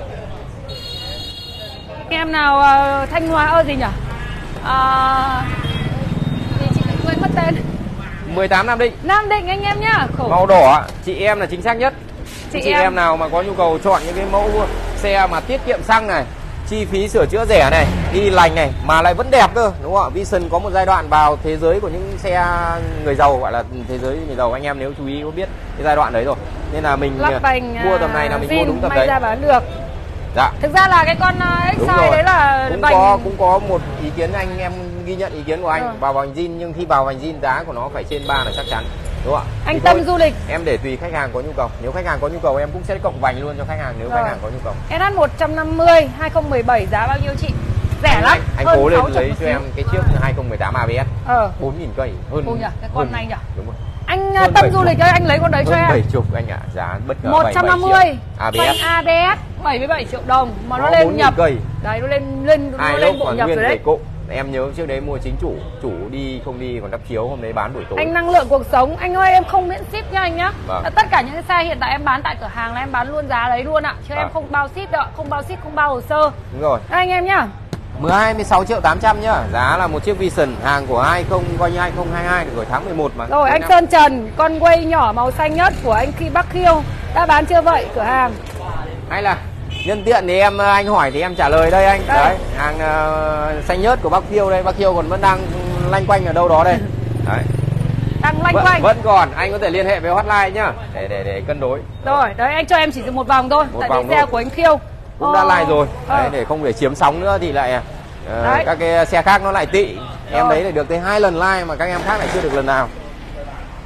Anh em nào uh, Thanh Hóa ơ gì nhỉ? À, thì chị lại quên mất tên. mười tám Nam Định. Nam Định anh em nhá. Khổ. Màu đỏ, chị em là chính xác nhất. Chị Chị, em. em nào mà có nhu cầu chọn những cái mẫu xe mà tiết kiệm xăng này, chi phí sửa chữa rẻ này, đi lành này mà lại vẫn đẹp cơ, đúng không ạ? Vision có một giai đoạn vào thế giới của những xe người giàu, gọi là thế giới người giàu, anh em nếu chú ý có biết cái giai đoạn đấy rồi. Nên là mình Lắp bành mua tầm này là mình mua đúng tầm may đấy. ra bán được. Dạ. Thực ra là cái con uh, Đúng X rồi. đấy là cũng bành có cũng có một ý kiến anh em ghi nhận ý kiến của anh Ừ. vào vành zin, nhưng khi vào vành zin giá của nó phải trên ba là chắc chắn, đúng không ạ? anh Thì Tâm thôi, du lịch. em để tùy khách hàng có nhu cầu, nếu khách hàng có nhu cầu em cũng sẽ cộng vành luôn cho khách hàng nếu Rồi. khách hàng có nhu cầu. ét hát một năm mươi hai không một bảy giá bao nhiêu chị? Rẻ anh, lắm. anh, anh hơn cố lên sáu trăm lấy một cho xíu. em cái chiếc hai không một tám a bê ét Ờ. bốn nghìn cây hơn. Ôi nhỉ, cái con này nhỉ? Đúng rồi. Anh Hơn uh, Tâm bảy du chục. lịch ơi, anh lấy con đấy cho Hơn em. bảy chục anh ạ, giá bất ngờ một bảy trăm mươi năm mươi bảy triệu. a bê ét Phanh a bê ét bảy mươi bảy triệu đồng mà nó Có lên bốn nghìn nhập. cây. Đấy nó lên lên nó Hai lên lốp bộ còn nhập nguyên rồi về đấy. cộ. Em nhớ trước đấy mua chính chủ, chủ đi không đi còn đắp chiếu, hôm đấy bán buổi tối. Anh năng lượng cuộc sống, anh ơi em không miễn ship nha anh nhá. Vâng. Tất cả những cái xe hiện tại em bán tại cửa hàng là em bán luôn giá đấy luôn ạ. Chứ Vâng. em không bao ship đâu ạ, không bao ship, không bao hồ sơ. Đúng rồi. Đây anh em nhá. mười hai mươi sáu triệu tám trăm nhá. Giá là một chiếc Vision hàng của hai không coi như hai không hai hai được rồi, tháng mười một mà. Rồi anh năm. Sơn Trần, con quay nhỏ màu xanh nhất của anh khi Bắc Khiêu đã bán chưa vậy cửa hàng? Hay là nhân tiện thì em anh hỏi thì em trả lời đây anh. Đây. Đấy, hàng uh, xanh nhớt của Bắc Khiêu đây, Bắc Khiêu còn vẫn đang lanh quanh ở đâu đó đây. Đấy. Đang lanh Vẫn, quanh. vẫn còn, anh có thể liên hệ với hotline nhá để để để cân đối. Rồi, đấy anh cho em chỉ dùng một vòng thôi, Một tại vòng vì xe thôi. của anh Khiêu Cũng đã like rồi. ờ. Đấy, để không để chiếm sóng nữa thì lại uh, Đấy. các cái xe khác nó lại tị. Em Rồi. đấy lại được tới hai lần like mà các em khác lại chưa được lần nào.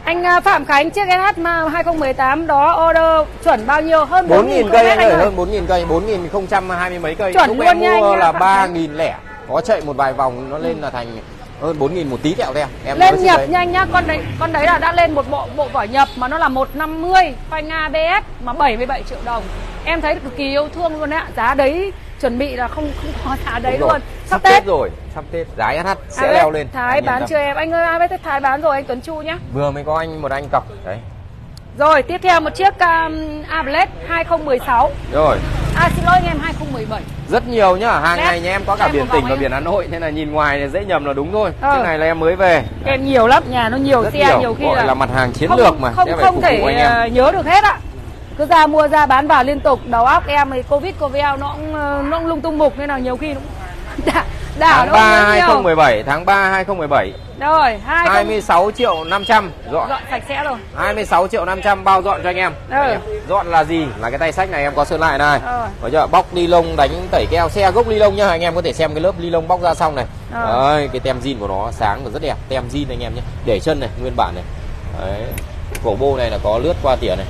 Anh à, Phạm Khánh chiếc ét hát hai không một tám đó order chuẩn bao nhiêu? Hơn bốn nghìn cây anh ơi, ơi. hơn bốn nghìn cây, bốn nghìn không trăm hai mươi mấy cây. Chuẩn Lúc luôn em nha anh mua nha, là Phạm ba Khánh. nghìn lẻ. Có chạy một vài vòng nó lên là thành hơn bốn nghìn một tí tẹo theo. Em Lên nhập nhanh nhá, con đấy con đấy là đã lên một bộ bộ vỏ nhập mà nó là một năm mươi phanh a bê ét mà bảy mươi bảy triệu đồng. Em thấy cực kỳ yêu thương luôn đấy ạ. Giá đấy chuẩn bị là không không có giá đấy luôn. Sắp Tết. Tết rồi, sắp Tết giá ét hát sẽ à, leo lên. Thái bán chưa em? Anh ơi, ai biết Thái bán rồi anh Tuấn Chu nhá. Vừa mới có anh một anh cọc đấy. Rồi, tiếp theo một chiếc um, Ablet hai không một sáu. Rồi. À xin lỗi anh em hai không một bảy. Rất nhiều nhá, hàng Lep. này nhà em có cả Em biển tỉnh và em. biển Hà Nội nên là nhìn ngoài thì dễ nhầm là đúng thôi. Ờ. Chiếc này là em mới về. Em nhiều lắm, nhà nó nhiều Rất xe nhiều. nhiều khi Gọi là, là mặt hàng chiến không, lược mà không sẽ phải không phục thể vụ anh em. uh, nhớ được hết ạ. Cứ ra mua ra bán vào liên tục, đầu óc em thì Covid Covid nó cũng uh, nó cũng lung tung mục nên là nhiều khi nó cũng đảo, đảo Tháng nó ba không hai không nhiều. một bảy, tháng ba hai không một bảy. Rồi, hai mươi sáu triệu năm trăm dọn. Dọn sạch sẽ rồi. hai mươi sáu triệu năm trăm bao dọn cho anh em. Ừ. Anh em. Dọn là gì? Là cái tay sách này em có sơn lại này. Ừ. Có chưa? Bóc ni lông đánh tẩy keo, xe gốc ni lông nhá. Anh em có thể xem cái lớp ni lông bóc ra xong này. Ừ. Đấy, cái tem zin của nó sáng và rất đẹp. Tem zin anh em nhé. Để chân này, nguyên bản này. Đấy. Cổ bô này là có lướt qua tỉa này.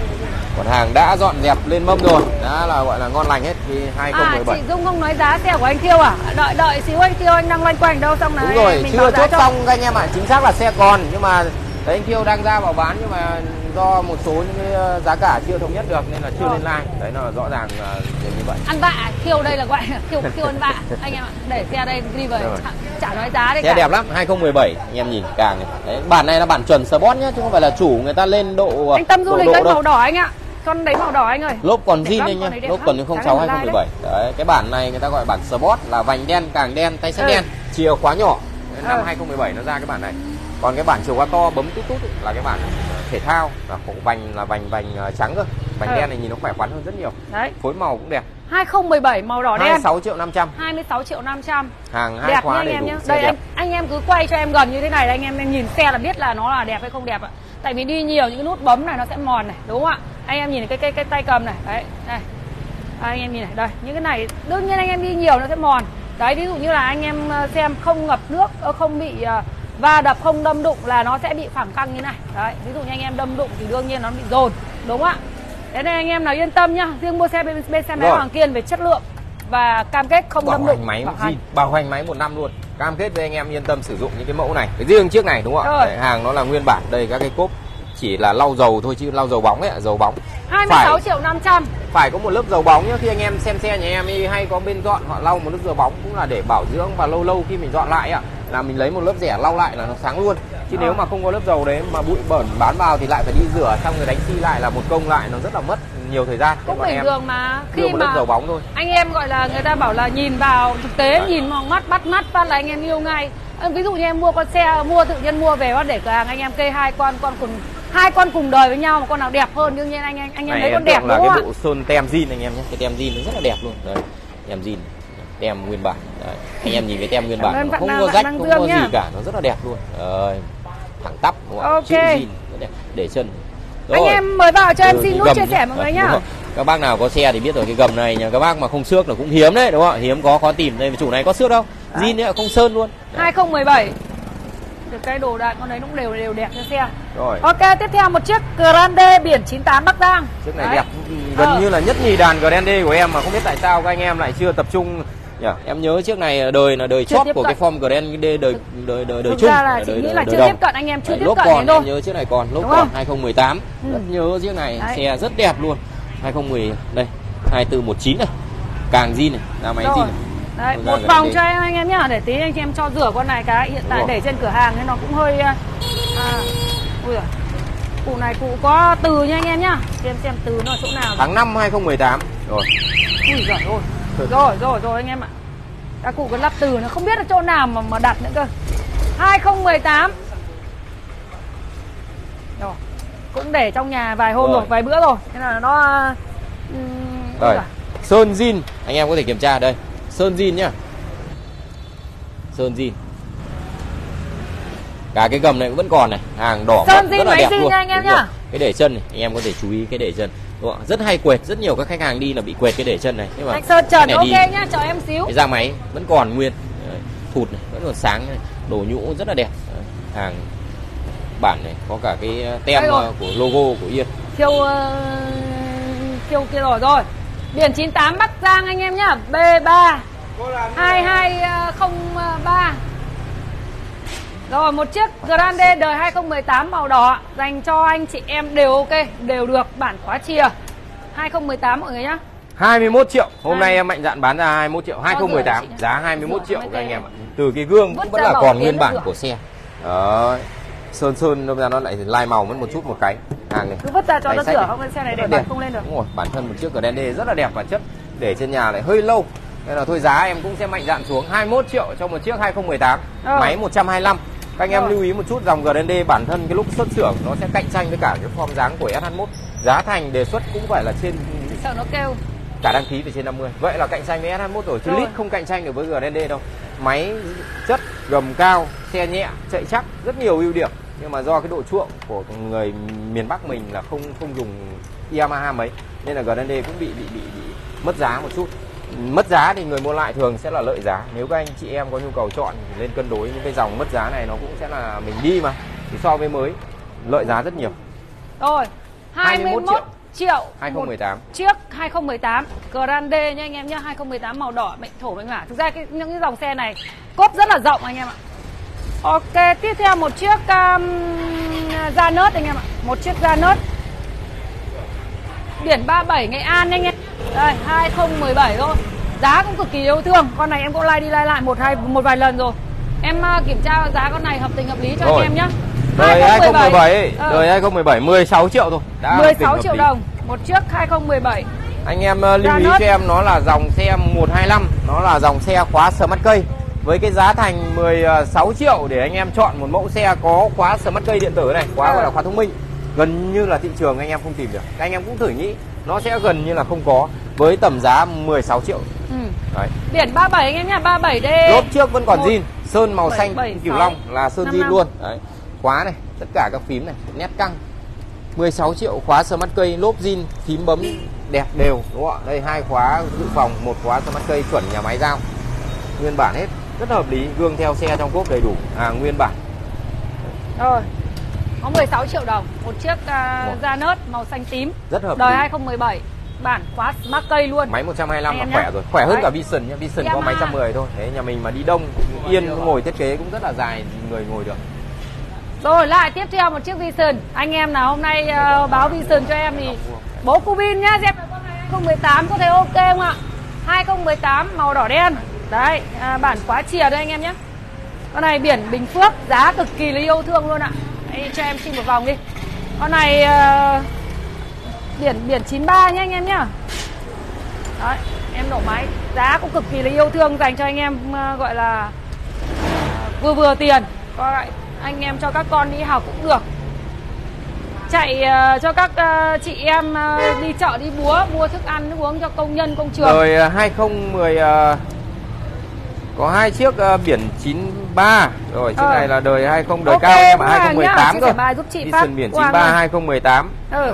Còn hàng đã dọn dẹp lên mâm rồi, đã là gọi là ngon lành hết thì hai không một bảy. À, chị Dung không nói giá xe của anh Thiêu à? Đợi đợi xíu anh Thiêu, anh đang loanh quanh đâu xong này. Đúng rồi, mình chưa báo giá chốt cho. xong các anh em ạ, à. Chính xác là xe còn nhưng mà đấy anh Thiêu đang ra vào bán nhưng mà do một số những cái giá cả chưa thống nhất được nên là chưa Rồi. lên like. Đấy là rõ ràng là như vậy. Ăn bạ, Thiêu đây là gọi Thiêu Thiêu ăn bạ. Anh em ạ, để xe đây đi về Rồi. chả, chả nói giá đây Xe cả. đẹp lắm, hai không một bảy anh em nhìn càng này. Đấy, bản này là bản chuẩn Sport nhá chứ không phải là chủ người ta lên độ Anh Tâm du độ lịch độ anh đâu. màu đỏ anh ạ. Con đấy màu đỏ anh ơi. Lốp còn Đẹp zin lắm, anh nhá, con đấy đẹp lốp lắm. còn không sáu hai không một bảy. Đấy, cái bản này người ta gọi bản Sport là vành đen, càng đen, tay sách Ừ. đen, chìa khóa nhỏ. Năm Ừ. hai không một bảy nó ra cái bản này. Còn cái bản chìa khóa to bấm tút tút ấy, là cái bản thể thao, là khổ vành là vành vành trắng cơ. Vành Ừ. đen này nhìn nó khỏe khoắn hơn rất nhiều. Đấy. Phối màu cũng đẹp. hai không một bảy màu đỏ hai mươi đen. sáu triệu năm trăm. hai mươi sáu triệu năm trăm. Hàng hai Đẹp nhá khóa anh đầy em đủ. nhá. Xe Đây đẹp. anh anh em cứ quay cho em gần như thế này là anh em em nhìn xe là biết là nó là đẹp hay không đẹp ạ. Tại vì đi nhiều những cái nút bấm này nó sẽ mòn này, đúng không ạ? Anh em nhìn cái cái cái tay cầm này, đấy, đây. À, anh em nhìn này, đây, những cái này đương nhiên anh em đi nhiều nó sẽ mòn. Đấy, ví dụ như là anh em xem không ngập nước, không bị uh, va đập, không đâm đụng là nó sẽ bị phẳng căng như này. Đấy, ví dụ như anh em đâm đụng thì đương nhiên nó bị dồn, đúng không ạ? Thế nên anh em nào yên tâm nhá, riêng mua xe bên, bên xe máy Rồi. Hoàng Kiên về chất lượng và cam kết không Bảo đâm hành đụng. máy Bảo zin, hành. bảo hành máy một năm luôn. Cam kết với anh em yên tâm sử dụng những cái mẫu này. Cái riêng chiếc này đúng không ạ? Rồi. Đấy, hàng nó là nguyên bản. Đây các cái cốp chỉ là lau dầu thôi chứ lau dầu bóng ấy, dầu bóng. hai mươi sáu triệu năm trăm. Phải có một lớp dầu bóng nhá. Khi anh em xem xe nhà em đi hay có bên dọn họ lau một lớp dầu bóng cũng là để bảo dưỡng và lâu lâu khi mình dọn lại ạ là mình lấy một lớp rẻ lau lại là nó sáng luôn. Chứ Ờ. nếu mà không có lớp dầu đấy mà bụi bẩn bám vào thì lại phải đi rửa xong rồi đánh xi lại là một công lại nó rất là mất nhiều thời gian. Cũng Nên bọn bình em thường mà đưa khi một lớp mà dầu bóng thôi. anh em gọi là người ta bảo là nhìn vào thực tế, Đấy. nhìn vào mắt bắt mắt phát là anh em yêu ngay. Ờ, ví dụ như em mua con xe, mua tự nhiên mua về bắt để cửa hàng anh em kê hai con con cùng hai con cùng đời với nhau mà con nào đẹp hơn đương nhiên anh anh anh em Này thấy em con đẹp tưởng là đúng cái không bộ sơn tem zin anh em nhé. Cái tem zin nó rất là đẹp luôn. Đấy, tem zin, tem nguyên bản. Đấy. Anh em nhìn cái tem nguyên Cảm bản ơn nó bạn không Nam- có bạn rách, Năng không Dương có nhá. gì cả, nó rất là đẹp luôn. Đấy, thẳng tắp đúng không? Ok. Chữ zin rất đẹp. Để chân. ạ? Anh em mới vào cho em Ừ, xin cái nút gầm chia nhá. sẻ mọi người Đấy, nhá. đúng rồi. Các bác nào có xe thì biết rồi, cái gầm này nhà các bác mà không xước là cũng hiếm đấy đúng không ạ? Hiếm có khó tìm. Đây chủ này có xước đâu. Đấy. Zin ấy không sơn luôn. Đấy. hai không một bảy. Được cái đồ đạc con đấy nó cũng đều đều đẹp cho xe. Rồi. Ok, tiếp theo một chiếc Grande biển chín tám Bắc Giang. Chiếc này Đấy. đẹp gần Ờ. như là nhất nhì đàn Grande của em mà không biết tại sao các anh em lại chưa tập trung nhỉ? Em nhớ chiếc này đời là đời Chưa chót tiếp của cận. cái form Grande đời đời đời đời Thực chung. ra là chị đời, nghĩ đời, là đời chưa đồng. tiếp cận, anh em chưa Đấy, tiếp lốp cận còn đến thôi. em nhớ chiếc này còn lốp Đúng còn không? hai không một tám. Ừ. Rất nhớ chiếc này. Đấy. Xe rất đẹp luôn. hai không một đây hai tư một chín này. Càng zin này, ra máy Rồi. zin này. Đấy, Rồi, một ra vòng cái cho em anh em nhá, để tí anh em cho rửa con này cái hiện tại rồi. để trên cửa hàng nên nó cũng hơi à, ui giời. Cụ này cụ có từ nha anh em nhá. Xem xem từ nó ở chỗ nào. Tháng năm hai không một tám. Rồi. Ui giời ơi. Rồi rồi rồi anh em ạ. Các cụ có lắp từ nó không biết là chỗ nào mà mà đặt nữa cơ. hai không một tám. Rồi. Cũng để trong nhà vài hôm rồi, Rồi. vài bữa rồi. Thế là nó um, Rồi. Sơn zin, anh em có thể kiểm tra đây. Sơn zin nhá. Sơn zin. Cả cái gầm này cũng vẫn còn này, hàng đỏ Sơn rất zin là máy đẹp zin luôn. nha anh em Đúng rồi. nhá. Cái để chân này, anh em có thể chú ý cái để chân. Đúng không? Rất hay quệt, rất nhiều các khách hàng đi là bị quệt cái để chân này. Nhưng mà Anh Sơn cái Trần này ok đi, nhá, chào em xíu. cái da máy vẫn còn nguyên. Đấy, thụt này, vẫn còn sáng này. Đồ nhũ rất là đẹp. Đấy, hàng bản này, có cả cái tem của logo của Yên. Khiêu uh, khiêu kia rồi rồi. Biển chín tám Bắc Giang anh em nhá, B ba hai hai không ba. Rồi một chiếc Grande đời hai không một tám màu đỏ dành cho anh chị em đều ok, đều được, bản khóa chìa hai không một tám mọi người nhá. hai mươi mốt triệu. Hôm nay em mạnh dạn bán ra hai mươi mốt triệu, hai không một tám, giá hai mươi mốt triệu các anh em ạ. Từ cái gương cũng vẫn là còn nguyên bản của xe. Đấy. Sơn sơn đâm ra nó lại lai màu mất một chút một cái. Hàng này. Cứ vứt ra cho nó rửa, không xe này để bản không lên được. Đúng rồi, bản thân một chiếc Grande rất là đẹp và chất, để trên nhà lại hơi lâu. Nên là thôi giá em cũng sẽ mạnh dạn xuống hai mươi mốt triệu cho một chiếc hai không một tám, ừ. Máy một trăm hai mươi lăm. Các anh em rồi. Lưu ý một chút, dòng Grande bản thân cái lúc xuất xưởng nó sẽ cạnh tranh với cả cái form dáng của S hai mốt. Giá thành đề xuất cũng phải là trên, sợ nó kêu. Cả đăng ký phải trên năm mươi. Vậy là cạnh tranh với S hai mốt rồi, chứ lít không cạnh tranh được với Grande đâu. Máy chất, gầm cao, xe nhẹ, chạy chắc, rất nhiều ưu điểm. Nhưng mà do cái độ chuộng của người miền Bắc mình là không không dùng Yamaha mấy, nên là Grande cũng bị bị bị, bị mất giá một chút. Mất giá thì người mua lại thường sẽ là lợi giá. Nếu các anh chị em có nhu cầu chọn thì lên cân đối những cái dòng mất giá này, nó cũng sẽ là mình đi mà, thì so với mới lợi giá rất nhiều. Rồi hai mươi mốt triệu hai không một tám chiếc hai không một tám Grande nha anh em nhá, hai không một tám màu đỏ mệnh thổ mệnh hỏa. Thực ra cái, những cái dòng xe này cốp rất là rộng anh em ạ. Ok, tiếp theo một chiếc um, Janus anh em ạ, một chiếc Janus biển ba bảy Nghệ An anh em. Đây hai không một bảy thôi, giá cũng cực kỳ yêu thương. Con này em cũng like đi like lại một hai một vài lần rồi. Em uh, kiểm tra giá con này hợp tình hợp lý cho rồi. Anh em nhá. Đời hai không một bảy, ừ. Đời hai không một bảy mười sáu triệu thôi. Đã mười sáu triệu đồng một chiếc hai không một bảy. Anh em uh, lưu ý cho em, nó là dòng xe một hai năm, nó là dòng xe khóa smart key. Với cái giá thành mười sáu triệu để anh em chọn một mẫu xe có khóa smart key điện tử này, khóa gọi là khóa thông minh, gần như là thị trường anh em không tìm được. Các anh em cũng thử nghĩ, nó sẽ gần như là không có với tầm giá mười sáu triệu. Ừ. Đấy. Biển ba bảy anh em nhá, ba bảy D. Lốp trước vẫn còn zin, sơn màu bảy, xanh bảy, Cửu Long là sơn zin luôn. Đấy. Khóa này, tất cả các phím này, nét căng. mười sáu triệu khóa smart key, lốp zin, phím bấm đẹp đều, đúng không ạ? Đây hai khóa dự phòng, một khóa smart key chuẩn nhà máy giao. Nguyên bản hết, rất hợp lý, gương theo xe trong cốp đầy đủ, à nguyên bản. Rồi. Có mười sáu triệu đồng một chiếc uh, Janus màu xanh tím. Rất hợp đời lý. hai không một bảy, bản khóa smart key luôn. Máy một trăm hai mươi lăm là khỏe rồi, khỏe hơn Đấy. Cả Vision nhá. Vision có máy một trăm mười thôi. Đấy, nhà mình mà đi đông yên ngồi thiết kế cũng rất là dài, người ngồi được. Rồi lại tiếp theo một chiếc Vision. Anh em nào hôm nay uh, báo Vision cho em thì bố Cubin nhá, xem hai không một tám có thấy ok không ạ? hai không một tám màu đỏ đen. Đấy, à, bản khóa chìa đây anh em nhé. Con này biển Bình Phước, giá cực kỳ là yêu thương luôn ạ. Đấy, cho em xin một vòng đi. Con này uh, biển biển chín ba nhé anh em nhá. Đấy, em nổ máy, giá cũng cực kỳ là yêu thương, dành cho anh em uh, gọi là uh, vừa vừa tiền. Coi lại, anh em cho các con đi học cũng được. Chạy uh, cho các uh, chị em uh, đi chợ đi búa, mua thức ăn nước uống cho công nhân công trường. Rồi hai không một không uh, có hai chiếc uh, biển chín ba. Rồi chiếc ờ. này là đời hai không đời okay, cao em ạ, hai không một tám cơ. Vision biển chín ba hai không một tám. Ừ.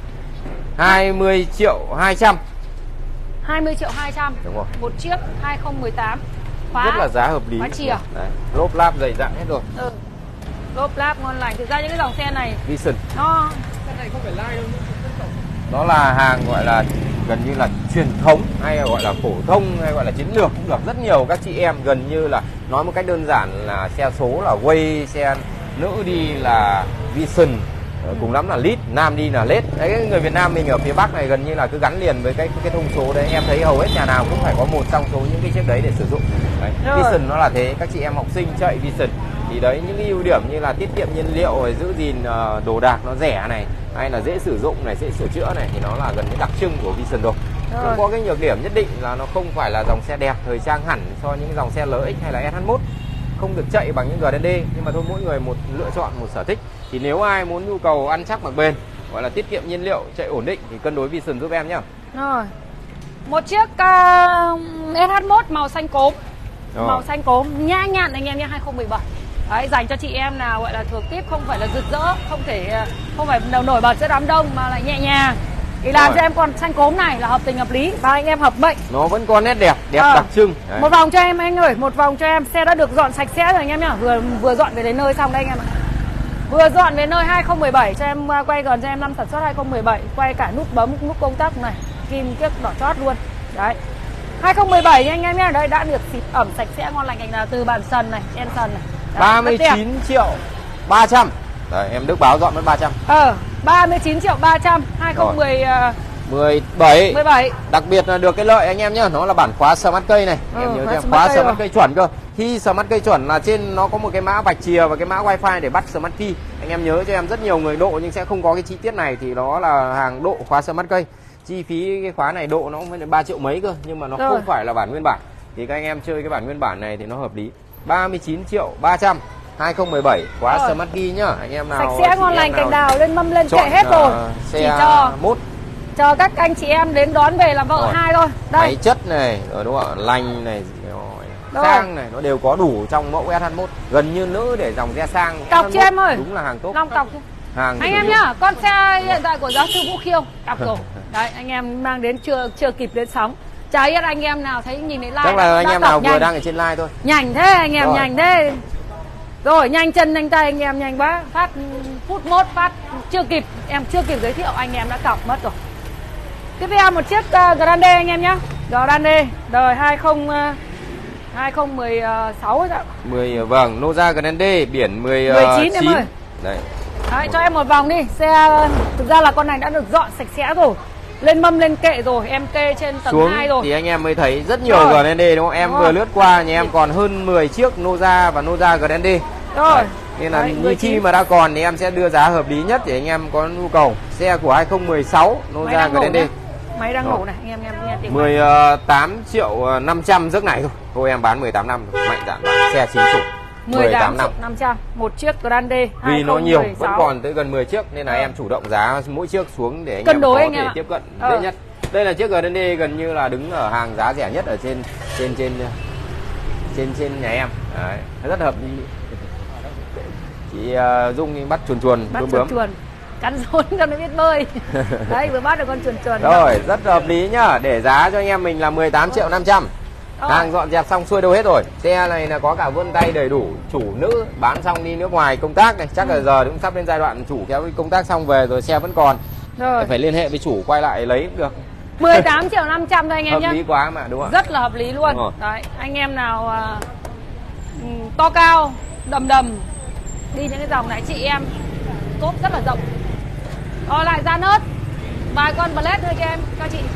hai mươi triệu hai trăm. hai mươi triệu hai trăm. Đúng rồi. Một chiếc hai không một tám. Khóa, rất là giá hợp lý. Khóa chìa. Đấy, lốp láp dày dặn hết rồi. Ừ. Lốp láp ngon lành. Thực ra những cái dòng xe này Vision. Nó cái này không phải like đâu. Đó là hàng gọi là gần như là truyền thống, hay gọi là phổ thông, hay gọi là chiến lược cũng được. Rất nhiều các chị em gần như là nói một cách đơn giản là xe số là Way, xe nữ đi là Vision, cùng lắm là Lead, nam đi là Led. Đấy, người Việt Nam mình ở phía Bắc này gần như là cứ gắn liền với cái cái thông số đấy. Em thấy hầu hết nhà nào cũng phải có một trong số những cái chiếc đấy để sử dụng. Đấy, Vision nó là thế. Các chị em học sinh chạy Vision thì đấy, những cái ưu điểm như là tiết kiệm nhiên liệu, rồi giữ gìn uh, đồ đạc nó rẻ này, hay là dễ sử dụng này, dễ sửa chữa này, thì nó là gần như đặc trưng của Vision rồi. Cũng có cái nhược điểm nhất định là nó không phải là dòng xe đẹp thời trang hẳn so những dòng xe lờ ích hay là S hai mốt, không được chạy bằng những Grande. Nhưng mà thôi, mỗi người một lựa chọn, một sở thích. Thì nếu ai muốn nhu cầu ăn chắc mặc bền, gọi là tiết kiệm nhiên liệu, chạy ổn định thì cân đối Vision giúp em nhá. Rồi. Một chiếc uh, S hai mốt màu xanh cốm. Rồi. Màu xanh cốm nhã nhặn anh em nhé, hai không một bảy. Đấy, dành cho chị em nào gọi là thuộc tiếp không phải là rực rỡ, không thể không phải đầu nổi bật giữa đám đông mà lại nhẹ nhàng thì làm cho em con xanh cốm này là hợp tình hợp lý và anh em hợp mệnh. Nó vẫn còn nét đẹp, đẹp à, đặc trưng. Đấy. Một vòng cho em anh ơi, một vòng cho em, xe đã được dọn sạch sẽ rồi anh em nhá, vừa vừa dọn về đến nơi xong đây anh em ạ. Vừa dọn về nơi hai không một bảy, cho em uh, quay gần cho em năm sản xuất hai không một bảy, quay cả nút bấm, nút công tắc này, kim kiếc đỏ chót luôn. Đấy. hai không một bảy nha anh em nhé. Đây đã được xịt ẩm sạch sẽ ngon lành cành đào từ bản sần này, en sần này. Đấy, ba mươi chín triệu ba trăm. Đấy, em Đức báo dọn mất ba trăm. Ờ, ba mươi chín triệu ba trăm, hai không một mười bảy. mười bảy. Đặc biệt là được cái lợi anh em nhá, nó là bản khóa smart cây này. Ừ, em nhớ khóa em smart khóa cây smart cây chuẩn cơ. Khi smart cây chuẩn là trên nó có một cái mã vạch chìa và cái mã wifi để bắt smart key. Anh em nhớ cho em, rất nhiều người độ nhưng sẽ không có cái chi tiết này, thì nó là hàng độ khóa smart cây. Chi phí cái khóa này độ nó cũng phải ba triệu mấy cơ, nhưng mà nó Rồi. không phải là bản nguyên bản. Thì các anh em chơi cái bản nguyên bản này thì nó hợp lý. ba mươi chín triệu ba trăm, hai không một bảy khóa Rồi. smart key nhá. Anh em nào sạch sẽ ngon lành cành đào, lên mâm lên kệ hết rồi. Xe Chỉ cho mốt chờ các anh chị em đến đón về làm vợ rồi. hai thôi. Đây. Máy chất này, rồi đúng không ạ? Lành này, Rồi. sang này, nó đều có đủ trong mẫu ét hát mốt. Gần như nữ để dòng xe sang. Cọc cho em ơi. Đúng là hàng tốt. Long cọc. Hàng Anh em nhá, con xe hiện tại của giáo sư Vũ Khiêu cặp rồi. Đấy, anh em mang đến chưa chưa kịp đến sóng. Chả biết anh em nào thấy nhìn thấy like. Chắc là anh em nào vừa nhanh. đang ở trên live thôi. Nhanh thế anh em, Rồi. nhanh thế. Rồi, nhanh chân nhanh tay anh em, nhanh quá. Phát phút mốt phát chưa kịp, em chưa kịp giới thiệu anh em đã cọc mất rồi. Tiếp theo một chiếc uh, Grande anh em nhá. Grande đời hai không hai không một sáu ấy. mười vâng, Noza Grande biển mười mười chín em ơi. Đấy. Đấy, cho em một vòng đi. Xe thực ra là con này đã được dọn sạch sẽ rồi. Lên mâm lên kệ rồi, em kê trên tầng Xuống hai rồi. thì anh em mới thấy rất nhiều Rồi. Grande đúng không? Em Đúng vừa rồi. lướt qua nhà em còn hơn mười chiếc Noza và Noza Grande. Rồi. Đấy. Nên là Đấy, như mười chi chín. mà đã còn thì em sẽ đưa giá hợp lý nhất để anh em có nhu cầu. Xe của hai không một sáu Máy Noza đang ngủ Grande. nhá. Máy đang Rồi. ngủ này, anh em em nghe tiếng máy. mười tám triệu năm trăm giấc này thôi. Thôi em bán mười tám năm mạnh dạn bán xe chính chủ. mười tám triệu năm trăm một chiếc Grande Vì nó nhiều, vẫn hai không một sáu. còn tới gần mười chiếc nên là Ờ. em chủ động giá mỗi chiếc xuống để anh Cân em đối có anh thể em ạ. tiếp cận Ờ. dễ nhất. Đây là chiếc Grande gần như là đứng ở hàng giá rẻ nhất ở trên trên trên trên trên nhà em. Đấy, rất hợp lý. Chị uh, Dung thì bắt chuồn chuồn Bắt bướm chuồn bướm. chuồn cắn rốn cho nó biết bơi. Đấy, vừa bắt được con chuồn chuồn. Rồi, rất hợp lý nhá. Để giá cho anh em mình là mười tám triệu năm trăm. Rồi. Hàng dọn dẹp xong xuôi đâu hết rồi. Xe này là có cả vân tay đầy đủ, chủ nữ bán xong đi nước ngoài công tác này, chắc là giờ cũng sắp đến giai đoạn chủ kéo đi công tác xong về rồi xe vẫn còn. Rồi. Phải liên hệ với chủ quay lại lấy cũng được. mười tám triệu năm trăm thôi anh em Hợp nhé. lý quá mà đúng không? Rất là hợp lý luôn. Đúng rồi. Đấy, anh em nào à, ừ, to cao, đầm đầm đi những cái dòng này, chị em cốp rất là rộng. Rồi lại ra nớt vài con blade thôi cho em, các chị.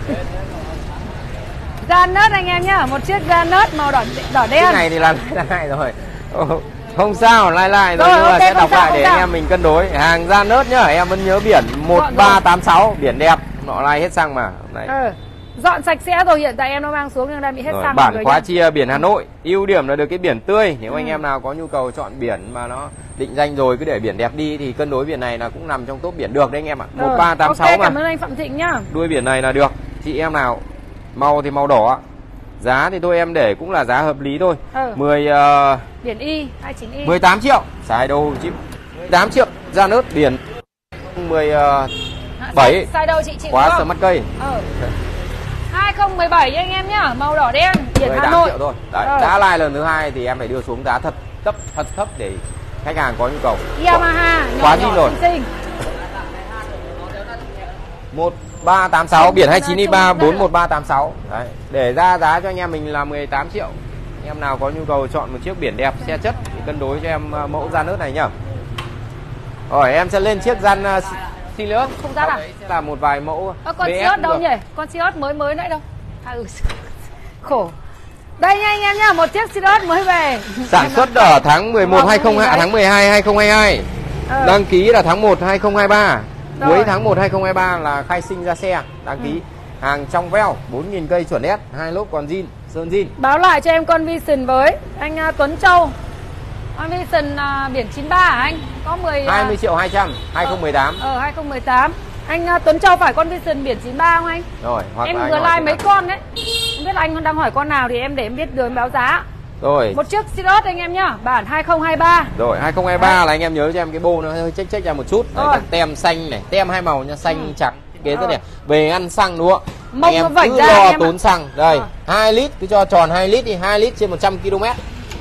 Ra nớt anh em nhá, một chiếc ra nớt màu đỏ đỏ đen. Cái này thì là lại rồi. Không sao, lai lai rồi, Rồi, nhưng mà ok, sẽ không đọc sao, lại không để sao. anh em mình cân đối. Hàng ra nớt nhá, em vẫn nhớ biển một ba tám sáu, biển đẹp, nọ lai hết xăng mà. Hôm nay. Ừ. Dọn sạch sẽ rồi, hiện tại em nó mang xuống nhưng đang bị hết Rồi, xăng bản rồi khóa nhá. chia biển Hà Nội, ưu điểm là được cái biển tươi. Nếu Ừ. anh em nào có nhu cầu chọn biển mà nó định danh rồi cứ để biển đẹp đi thì cân đối biển này là cũng nằm trong top biển được đấy anh em ạ. Rồi, một ba tám sáu ok, mà. cảm ơn anh Phạm Thịnh nhá. Đuôi biển này là được. Chị em nào màu thì màu đỏ. Giá thì tôi em để cũng là giá hợp lý thôi. Ừ. mười uh, Biển Y hai chín Y. mười tám triệu. Xài đâu chip. mười tám triệu ra nớt biển. mười bảy. Sai đâu chị chịu Khóa không? sờ mắt cây. Ừ. hai không một bảy anh em nhá, màu đỏ đen, biển mười Hà tám Nội. triệu thôi. Đấy, Rồi. giá like lần thứ hai thì em phải đưa xuống giá thật thấp thật thấp để khách hàng có nhu cầu. Yamaha nhỏ Quá nhỏ zin rồi. xinh xinh. một ba tám sáu biển hai chín ba Chung- bốn một ba tám sáu. Đấy, để ra giá cho anh em mình là mười tám triệu. Anh em nào có nhu cầu chọn một chiếc biển đẹp xe chất thì cân đối cho em uh, mẫu gian nớt này nhá. Rồi em sẽ lên chiếc gian uh, Sirius. Không dắt à? Đấy sẽ là một vài mẫu. Ơ, con bê ép Sirius đâu được. nhỉ? Con Sirius mới mới nãy đâu? À, ừ. Khổ. Đây nha anh em nhá, một chiếc Sirius mới về. Sản xuất ở tháng mười một Vâng, hai không hai đấy. tháng mười hai hai không hai hai. Ờ. Đăng ký là tháng một hai không hai ba. Rồi. Cuối tháng một hai không hai ba là khai sinh ra xe. Đăng ký hàng trong veo bốn nghìn cây chuẩn S, hai lốp còn zin, sơn zin. Báo lại cho em con Vision với anh uh, Tuấn Châu. Con Vision uh, biển chín ba hả anh? Có mười uh, hai mươi triệu hai trăm hai không một tám. Ờ hai không một tám. Anh uh, Tuấn Châu phải con Vision biển chín ba không anh? Rồi, hoặc Em là anh vừa hỏi like xem mấy nào. con đấy. Không biết anh đang hỏi con nào thì em để em biết đường báo giá. Rồi. Một chiếc Sirius anh em nhá, bản hai không hai ba. Rồi hai không hai ba là anh em nhớ cho em cái bô nó hơi chếch chếch ra một chút. Đấy, Rồi. các tem xanh này, tem hai màu nha, xanh Ừ. trắng, thiết kế rất Rồi. đẹp. Về ăn xăng đúng không? Mông Anh nó em vảnh cứ ra anh lo em ạ. tốn xăng. Đây, Ờ. hai lít cứ cho tròn hai lít đi, hai lít trên một trăm ki lô mét.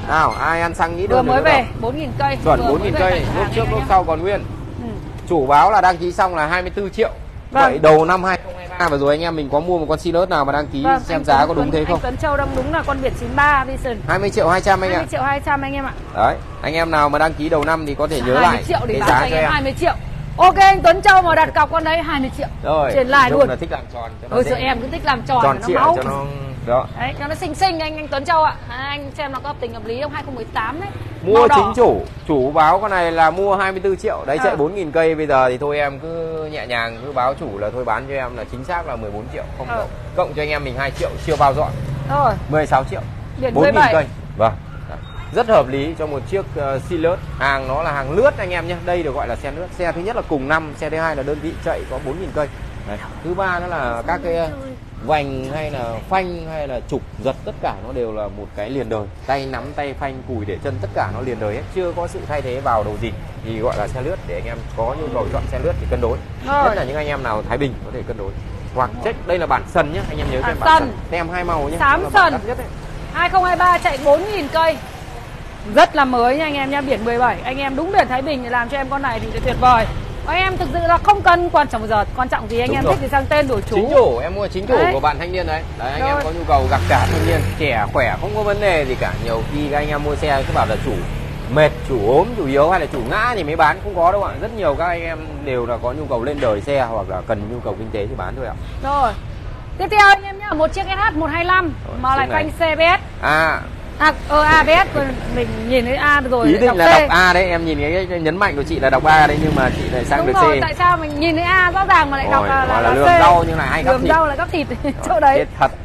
Nào, ai ăn xăng nghĩ vừa đơn mới được về đâu. bốn nghìn cây. Chuẩn Vừa bốn mới nghìn về cây, tận lúc hàng trước anh lúc em. sau còn nguyên. Ừ. Chủ báo là đăng ký xong là hai mươi tư triệu. Vâng. Vậy đầu năm hai không hai ba vừa rồi anh em mình có mua một con Silot nào mà đăng ký Vâng, xem anh giá Tuấn, có đúng Tuấn, thế không? Anh Tuấn Châu đang đúng là con biển chín ba Vision. hai mươi triệu hai trăm anh hai ạ. mươi triệu hai trăm anh em ạ. Đấy, anh em nào mà đăng ký đầu năm thì có thể nhớ hai mươi lại triệu để cái bán giá cho anh cho em em. hai mươi triệu. Ok anh Tuấn Châu mà đặt cọc con đấy hai mươi triệu. Rồi, Trên live Dũng luôn. là thích làm tròn cho nó Ôi dễ. giờ em cứ thích làm tròn, Tròn nó trịa máu. cho nó đó. Đấy, cho nó xinh xinh anh anh Tuấn Châu ạ. À, anh xem nó có hợp tình hợp lý không? hai không một tám đấy. Mua Màu đỏ. chính chủ, chủ báo con này là mua hai mươi tư triệu. Đấy, À. chạy bốn nghìn cây bây giờ thì thôi em cứ nhẹ nhàng cứ báo chủ là thôi bán cho em là chính xác là mười bốn triệu không Ờ. cộng. Cộng cho anh em mình hai triệu chưa bao dọn. Rồi, mười sáu triệu. biển bốn mười nghìn bảy. cây. Vâng. Rất hợp lý cho một chiếc uh, Silot. Hàng nó là hàng lướt anh em nhé. Đây được gọi là xe lướt. Xe thứ nhất là cùng năm, xe thứ hai là đơn vị chạy có bốn nghìn cây. Đấy. Thứ ba nó là các cái uh, vành hay là phanh hay là trục giật tất cả nó đều là một cái liền đời. Tay nắm, tay phanh, cùi để chân tất cả nó liền đời hết, chưa có sự thay thế vào đầu gì thì gọi là xe lướt để anh em có nhu cầu chọn xe lướt thì cân đối. Rồi. Nhất là những anh em nào Thái Bình có thể cân đối. Hoặc check đây là bản sần nhé, anh em nhớ Bản xem bản sần. sần. Tem hai màu nhé. Xám Đó là bản sần. đắt nhất đấy. hai không hai ba chạy bốn nghìn cây. Rất là mới nha anh em nha, biển mười bảy. Anh em đúng biển Thái Bình thì làm cho em con này thì tuyệt vời. Anh em thực sự là không cần quan trọng giờ, quan trọng gì anh Đúng em rồi. thích thì sang tên đổi chủ. Chính chủ, em mua chính chủ Đấy. của bạn thanh niên đấy. Đấy, anh Rồi. em có nhu cầu gặp cả thanh niên trẻ khỏe không có vấn đề gì cả. Nhiều khi các anh em mua xe cứ bảo là chủ mệt, chủ ốm, chủ yếu hay là chủ ngã thì mới bán, không có đâu ạ. Rất nhiều các anh em đều là có nhu cầu lên đời xe hoặc là cần nhu cầu kinh tế thì bán thôi ạ. Rồi. Tiếp theo anh em nhá, một chiếc ét hát một hai lăm Rồi, mà lại chiếc này. phanh xê bê ét. À, À, ờ, a bê ét mình nhìn thấy A rồi ý lại định đọc là C. đọc A đấy, em nhìn cái, cái nhấn mạnh của chị là đọc A đấy nhưng mà chị lại sang Đúng được rồi, C. tại sao mình nhìn thấy A rõ ràng mà lại đọc Rồi, là, là, gọi là là lườm C. rau nhưng lại hay gắp Lườm thịt. rau là gắp thịt chỗ đấy. Chết thật.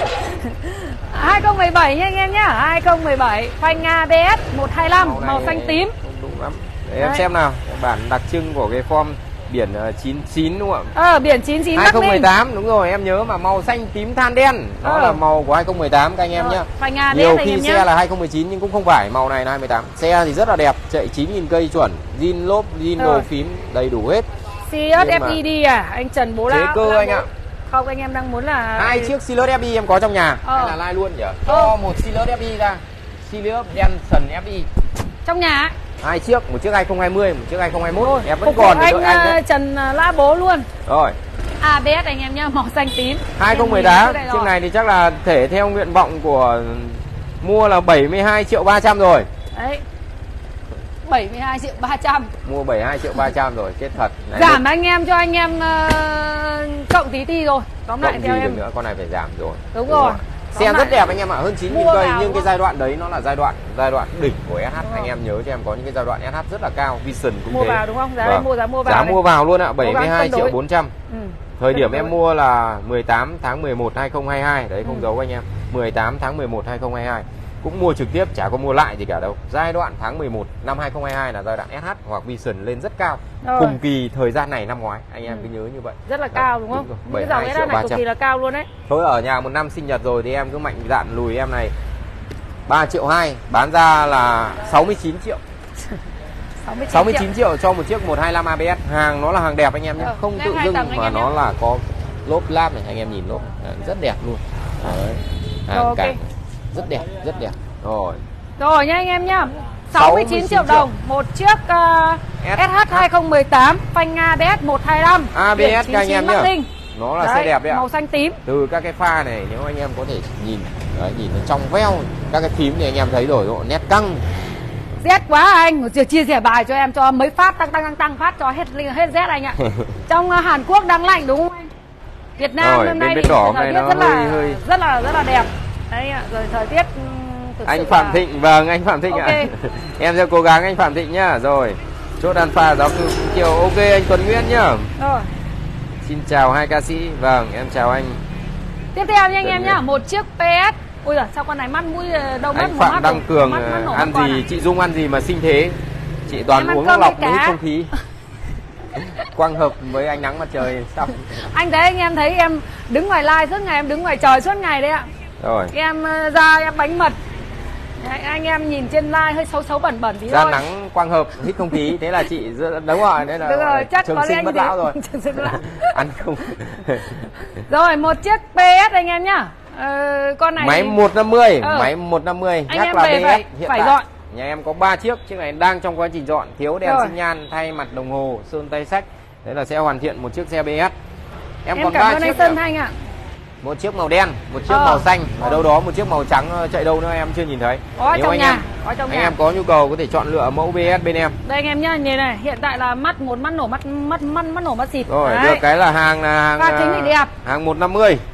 hai không một bảy nha anh em nhá, hai không một bảy phanh a bê ét một hai lăm Màu này màu xanh tím. không đúng lắm. Để em Đấy. xem nào, bản đặc trưng của cái form biển uh, chín chín đúng không ạ? Ờ biển chín chín hai Bắc không một Ninh. tám đúng rồi, em nhớ mà màu xanh tím than đen. Đó Ờ. là màu của hai không một tám các anh em Rồi, nhá. phanh a bê ét Nhiều anh khi em xe nhá. là hai không một chín nhưng cũng không phải, màu này là hai không một tám. Xe thì rất là đẹp, chạy chín nghìn cây chuẩn, zin lốp, zin Rồi. đồ phím đầy đủ hết. xê ét Nhưng mà- ép i đê à, anh Trần Bố Chế La. cơ La anh Bố- ạ. Không, anh em đang muốn là Hai chiếc Silot ép i em có trong nhà. Ờ. Hay là lai luôn nhỉ? Ờ. Cho một Silot ép i ra. Silot đen sần ép i. trong nhà. Hai chiếc, một chiếc hai không hai không, một chiếc hai không hai mốt. Rồi, Em vẫn phục vụ còn để anh, đợi anh ờ, đấy. Trần ờ, La Bố luôn. Rồi. a bê ét anh em nhá, màu xanh tím. hai không một Em tám nhìn thấy chiếc rồi. này thì chắc là thể theo nguyện vọng của mua là bảy mươi hai triệu ba trăm rồi. Đấy. bảy mươi hai triệu ba trăm. Mua bảy mươi hai triệu ba trăm rồi, chết thật. Này, Giảm anh em cho anh em ờ, cộng tí tí rồi. Tóm lại cộng gì theo được em. nữa, con này phải giảm rồi. Đúng rồi. Xe Tóm rất lại- đẹp anh em ạ, hơn chín nghìn Mua cây vào nhưng đúng cái không? giai đoạn đấy nó là giai đoạn giai đoạn đỉnh của ét hát. Đúng Anh rồi. em nhớ cho em có những cái giai đoạn ét hát rất là cao, Vision cũng Mua thế. vào đúng không? Giá Vâng. em mua giá mua vào. Giá đây. mua vào luôn ạ, Cố bảy mươi gắng hai cân triệu đối. bốn trăm. Ừ. Thời điểm Cân em đối. mua là mười tám tháng mười một hai không hai hai. Đấy không Ừ. giấu anh em. mười tám tháng mười một hai không hai hai. Cũng mua trực tiếp, chả có mua lại gì cả đâu. Giai đoạn tháng mười một năm hai không hai hai là giai đoạn ét hát hoặc Vision lên rất cao. Rồi. Cùng kỳ thời gian này năm ngoái, anh em Ừ. cứ nhớ như vậy. Rất là Đấy, cao đúng không? rồi. Những cái dòng bảy mươi hai ét hát triệu này ba cực trăm. kỳ là cao luôn đấy. Thôi ở nhà một năm sinh nhật rồi thì em cứ mạnh dạn lùi em này ba triệu hai, bán ra là sáu mươi chín triệu. sáu mươi chín, sáu mươi triệu. chín triệu cho một chiếc một hai lăm a bê ét. Hàng nó là hàng đẹp anh em nhé, Ờ, không ngang tự hai dưng tầng anh mà em nó nhé. là có lốp láp này, anh em nhìn lốp à, rất đẹp luôn. Đấy. Hàng Rồi, ok. cạnh rất đẹp, rất đẹp. Rồi. Rồi nha anh em nhá. sáu mươi chín triệu đồng một chiếc uh, ét hát hai không một tám phanh a bê ét một hai lăm. a bê ét các anh em nhá. Nó là xe đẹp đấy ạ. Màu xanh tím. Từ các cái pha này nếu anh em có thể nhìn đấy, nhìn nó trong veo, các cái phím thì anh em thấy rồi, độ nét căng. Rét quá anh, chia chia sẻ bài cho em cho mấy phát tăng tăng tăng tăng phát cho hết hết rét anh ạ. Trong uh, Hàn Quốc đang lạnh đúng không anh? Việt Nam Rồi, hôm bên nay Bến thì Đỏ thời này tiết nó rất là hơi- hơi- rất là rất là đẹp. Đấy ạ, rồi thời tiết ừm, thực Anh sự Phạm là- Thịnh, vâng anh Phạm Thịnh ạ. Ok. Em sẽ cố gắng anh Phạm Thịnh nhá. Rồi. Chốt alpha giáo sư Kiều. Ok anh Tuấn Nguyễn nhá. Rồi. Xin chào hai ca sĩ. Vâng, em chào anh. Tiếp theo nha anh Tuấn em Nguyễn. nhá, một chiếc pê ét. Ui giời, sao con này mắt mũi ờ, đâu mắt Anh mù Phạm mắt Đăng rồi. Cường Mắt- mắt nổ ăn mắt con gì, à? chị Dung ăn gì mà xinh thế? Chị toàn Em ăn uống cơm nước lọc với mới hít cá. không khí. Quang hợp với ánh nắng mặt trời xong. Anh thấy anh em thấy em đứng ngoài live suốt ngày, em đứng ngoài trời suốt ngày đấy ạ. Rồi. Em ờ, ra em bánh mật. Đấy, anh em nhìn trên live hơi xấu xấu bẩn bẩn tí Ra thôi. nắng quang hợp hít không khí, thế là chị rất- đúng rồi, đấy là Đúng rồi, chắc trường có lẽ sinh như bất thế. lão rồi. Trường sinh bất lão. Ăn không. Rồi một chiếc pê ét anh em nhá. Ờ, con này Máy một năm mươi, ờ. máy một năm mươi. Anh Nhắc em là về bê ét phải, hiện phải tại dọn. nhà em có ba chiếc, chiếc này đang trong quá trình dọn, thiếu đèn Rồi. xi nhan, thay mặt đồng hồ, sơn tay sách. Đấy là sẽ hoàn thiện một chiếc xe bê ét. Em, Em còn cảm ba ơn anh chiếc Sơn nữa. Thanh ạ. Một chiếc màu đen, một chiếc Ờ. màu xanh, ở Ờ. đâu đó một chiếc màu trắng chạy đâu nữa em chưa nhìn thấy. Có Nếu trong anh nhà, em có trong anh nhà. em có nhu cầu có thể chọn lựa mẫu bê ét bên em. Đây anh em nhá, nhìn này, hiện tại là mắt một mắt nổ mắt mắt mắt mắt nổ mắt xịt. Rồi, Đấy. được cái là hàng là hàng Pha kính thì đẹp. hàng một năm mươi.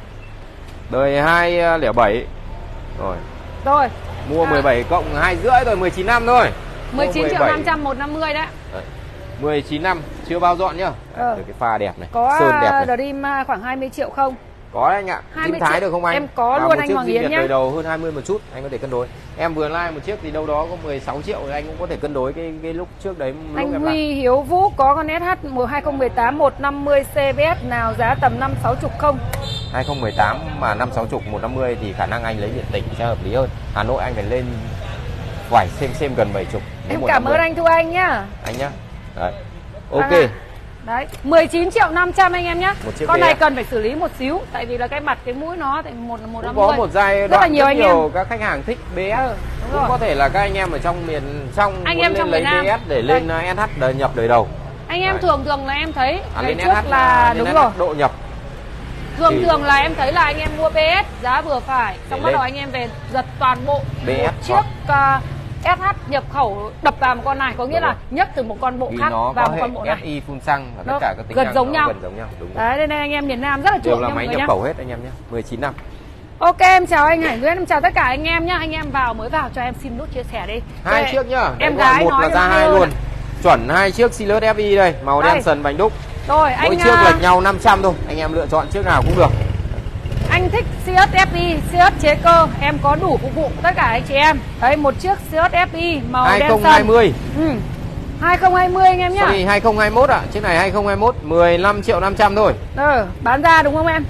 Đời hai không bảy. Rồi, Rồi. mua À. mười bảy cộng hai rưỡi rồi, mười chín năm thôi. mười chín Mua triệu mười bảy. năm trăm một năm mươi đấy. Đấy, mười chín năm chưa bao dọn nhá. Ờ. Được cái pha đẹp này, Có sơn đẹp này. Dream khoảng hai mươi triệu không? Có đấy anh ạ. hai Zin mươi Thái triệu. được không anh? Em có Và luôn một anh chiếc Hoàng Zin Yến Việt nhá. đời đầu hơn hai mươi một chút, anh có thể cân đối. Em vừa like một chiếc thì đâu đó có mười sáu triệu thì anh cũng có thể cân đối cái cái lúc trước đấy lúc Anh em Huy like. Hiếu Vũ có con ét hát hai không một tám một năm mươi xê vê ét nào giá tầm năm sáu chục không? hai không một tám mà năm sáu chục một năm mươi thì khả năng anh lấy điện tỉnh sẽ hợp lý hơn. Hà Nội anh phải lên phải xem xem gần bảy chục. Em cảm ơn anh Thu Anh nhá. Anh nhá. Đấy. Ok. Vâng ạ. Đấy, mười chín triệu năm trăm anh em nhé. Một chiếc Con bê ét. này cần phải xử lý một xíu, tại vì là cái mặt cái mũi nó tại một một Cũng năm có một giai rất là đoạn nhiều anh em. các khách hàng thích bê ét. Ừ, đúng Cũng rồi. có thể là các anh em ở trong miền trong Anh muốn em lên trong lấy miền Nam. bê ét để Đây. lên ét hát đời nhập đời đầu. Anh em Đấy. thường thường là em thấy À, ngày lên trước ét hát là lên đúng ét rồi. hát độ nhập. Thường thì- thường là em thấy là anh em mua bê ét giá vừa phải, xong Để bắt đầu lên. anh em về giật toàn bộ bê ét một chiếc uh, ét hát nhập khẩu đập vào một con này, có nghĩa Đúng là rồi. nhấc từ một con bộ Vì khác nó vào có một hệ con bộ này. ét i full xăng và tất Nó cả các tính gần năng giống nó nhau. gần giống nhau. Đúng rồi. Đấy, nên anh em miền Nam rất là Đều chuộng là nha máy mọi người nhập nhá. khẩu hết anh em nhé. mười chín năm. Ok, em chào anh Hải Nguyễn, em chào tất cả anh em nhá. Anh em vào mới vào cho em xin nút chia sẻ đi. Hai Để chiếc nhá. Em Đấy, gái một nói là cho ra nó hai hay luôn. hơn. Chuẩn hai chiếc Silus ép i đây, màu Đây. đen sần bánh đúc. Rồi, Mỗi anh chiếc à, lệch nhau năm trăm thôi. Anh em lựa chọn chiếc nào cũng được. anh thích Seat ép i, Seat chế cơ, em có đủ phục vụ tất cả anh chị em. Đấy, một chiếc Seat ép i màu hai đen không sần. hai không. Ừ. hai không hai không anh em nhá. Sorry, hai không hai mốt ạ. Chiếc này hai không hai mốt, mười lăm triệu năm trăm thôi. Ừ, bán ra đúng không em?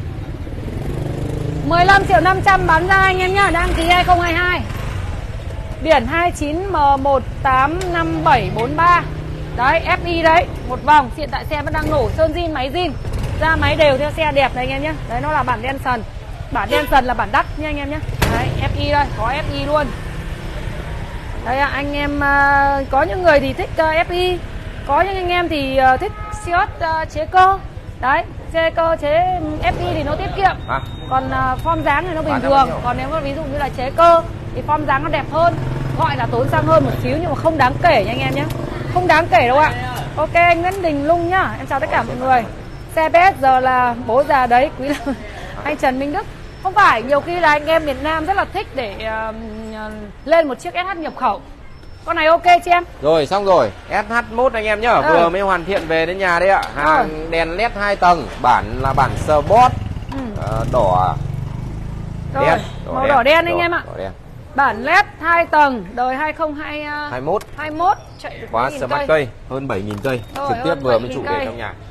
mười lăm triệu năm trăm bán ra anh em nhá, đăng ký hai không hai hai. Biển hai chín M một tám năm bảy bốn ba. Đấy, ép i đấy, một vòng, hiện tại xe vẫn đang nổ, sơn zin, máy zin. Ra máy đều theo xe đẹp này anh em nhé. Đấy, nó là bản đen sần. Bản đen sần là bản đắt nha anh em nhé. Đấy, ép i đây, có ép i luôn. Đấy, anh em uh, có những người thì thích uh, ép i, có những anh em thì uh, thích Seat uh, chế cơ. Đấy, xe cơ chế ép i thì nó tiết kiệm. À, Còn uh, form dáng thì nó bình Bán ra bao thường. nhiêu? Còn nếu mà ví dụ như là chế cơ thì form dáng nó đẹp hơn, gọi là tốn xăng hơn một xíu nhưng mà không đáng kể nha anh em nhé. Không đáng kể đâu ạ. Ok, anh Nguyễn Đình Lung nhá. Em chào tất cả mọi người. Xe bê ét giờ là bố già đấy, quý là anh Trần Minh Đức. Không phải, nhiều khi là anh em miền Nam rất là thích để uh, lên một chiếc ét hát nhập khẩu. Con này ok chị em? rồi xong rồi. ét hát mốt anh em nhá, Ừ. vừa mới hoàn thiện về đến nhà đấy ạ. Hàng đèn led hai tầng, bản là bản Sport. Ừ. Ờ, đỏ Rồi, đen, màu đỏ đen anh em ạ. Đỏ đen. Bản led hai tầng, đời hai không hai hai mốt. mốt, chạy được Quá mấy nghìn smart cây, hơn bảy nghìn cây. Rồi, Trực tiếp hơn vừa bảy mới nghìn chủ cây. đề trong nhà.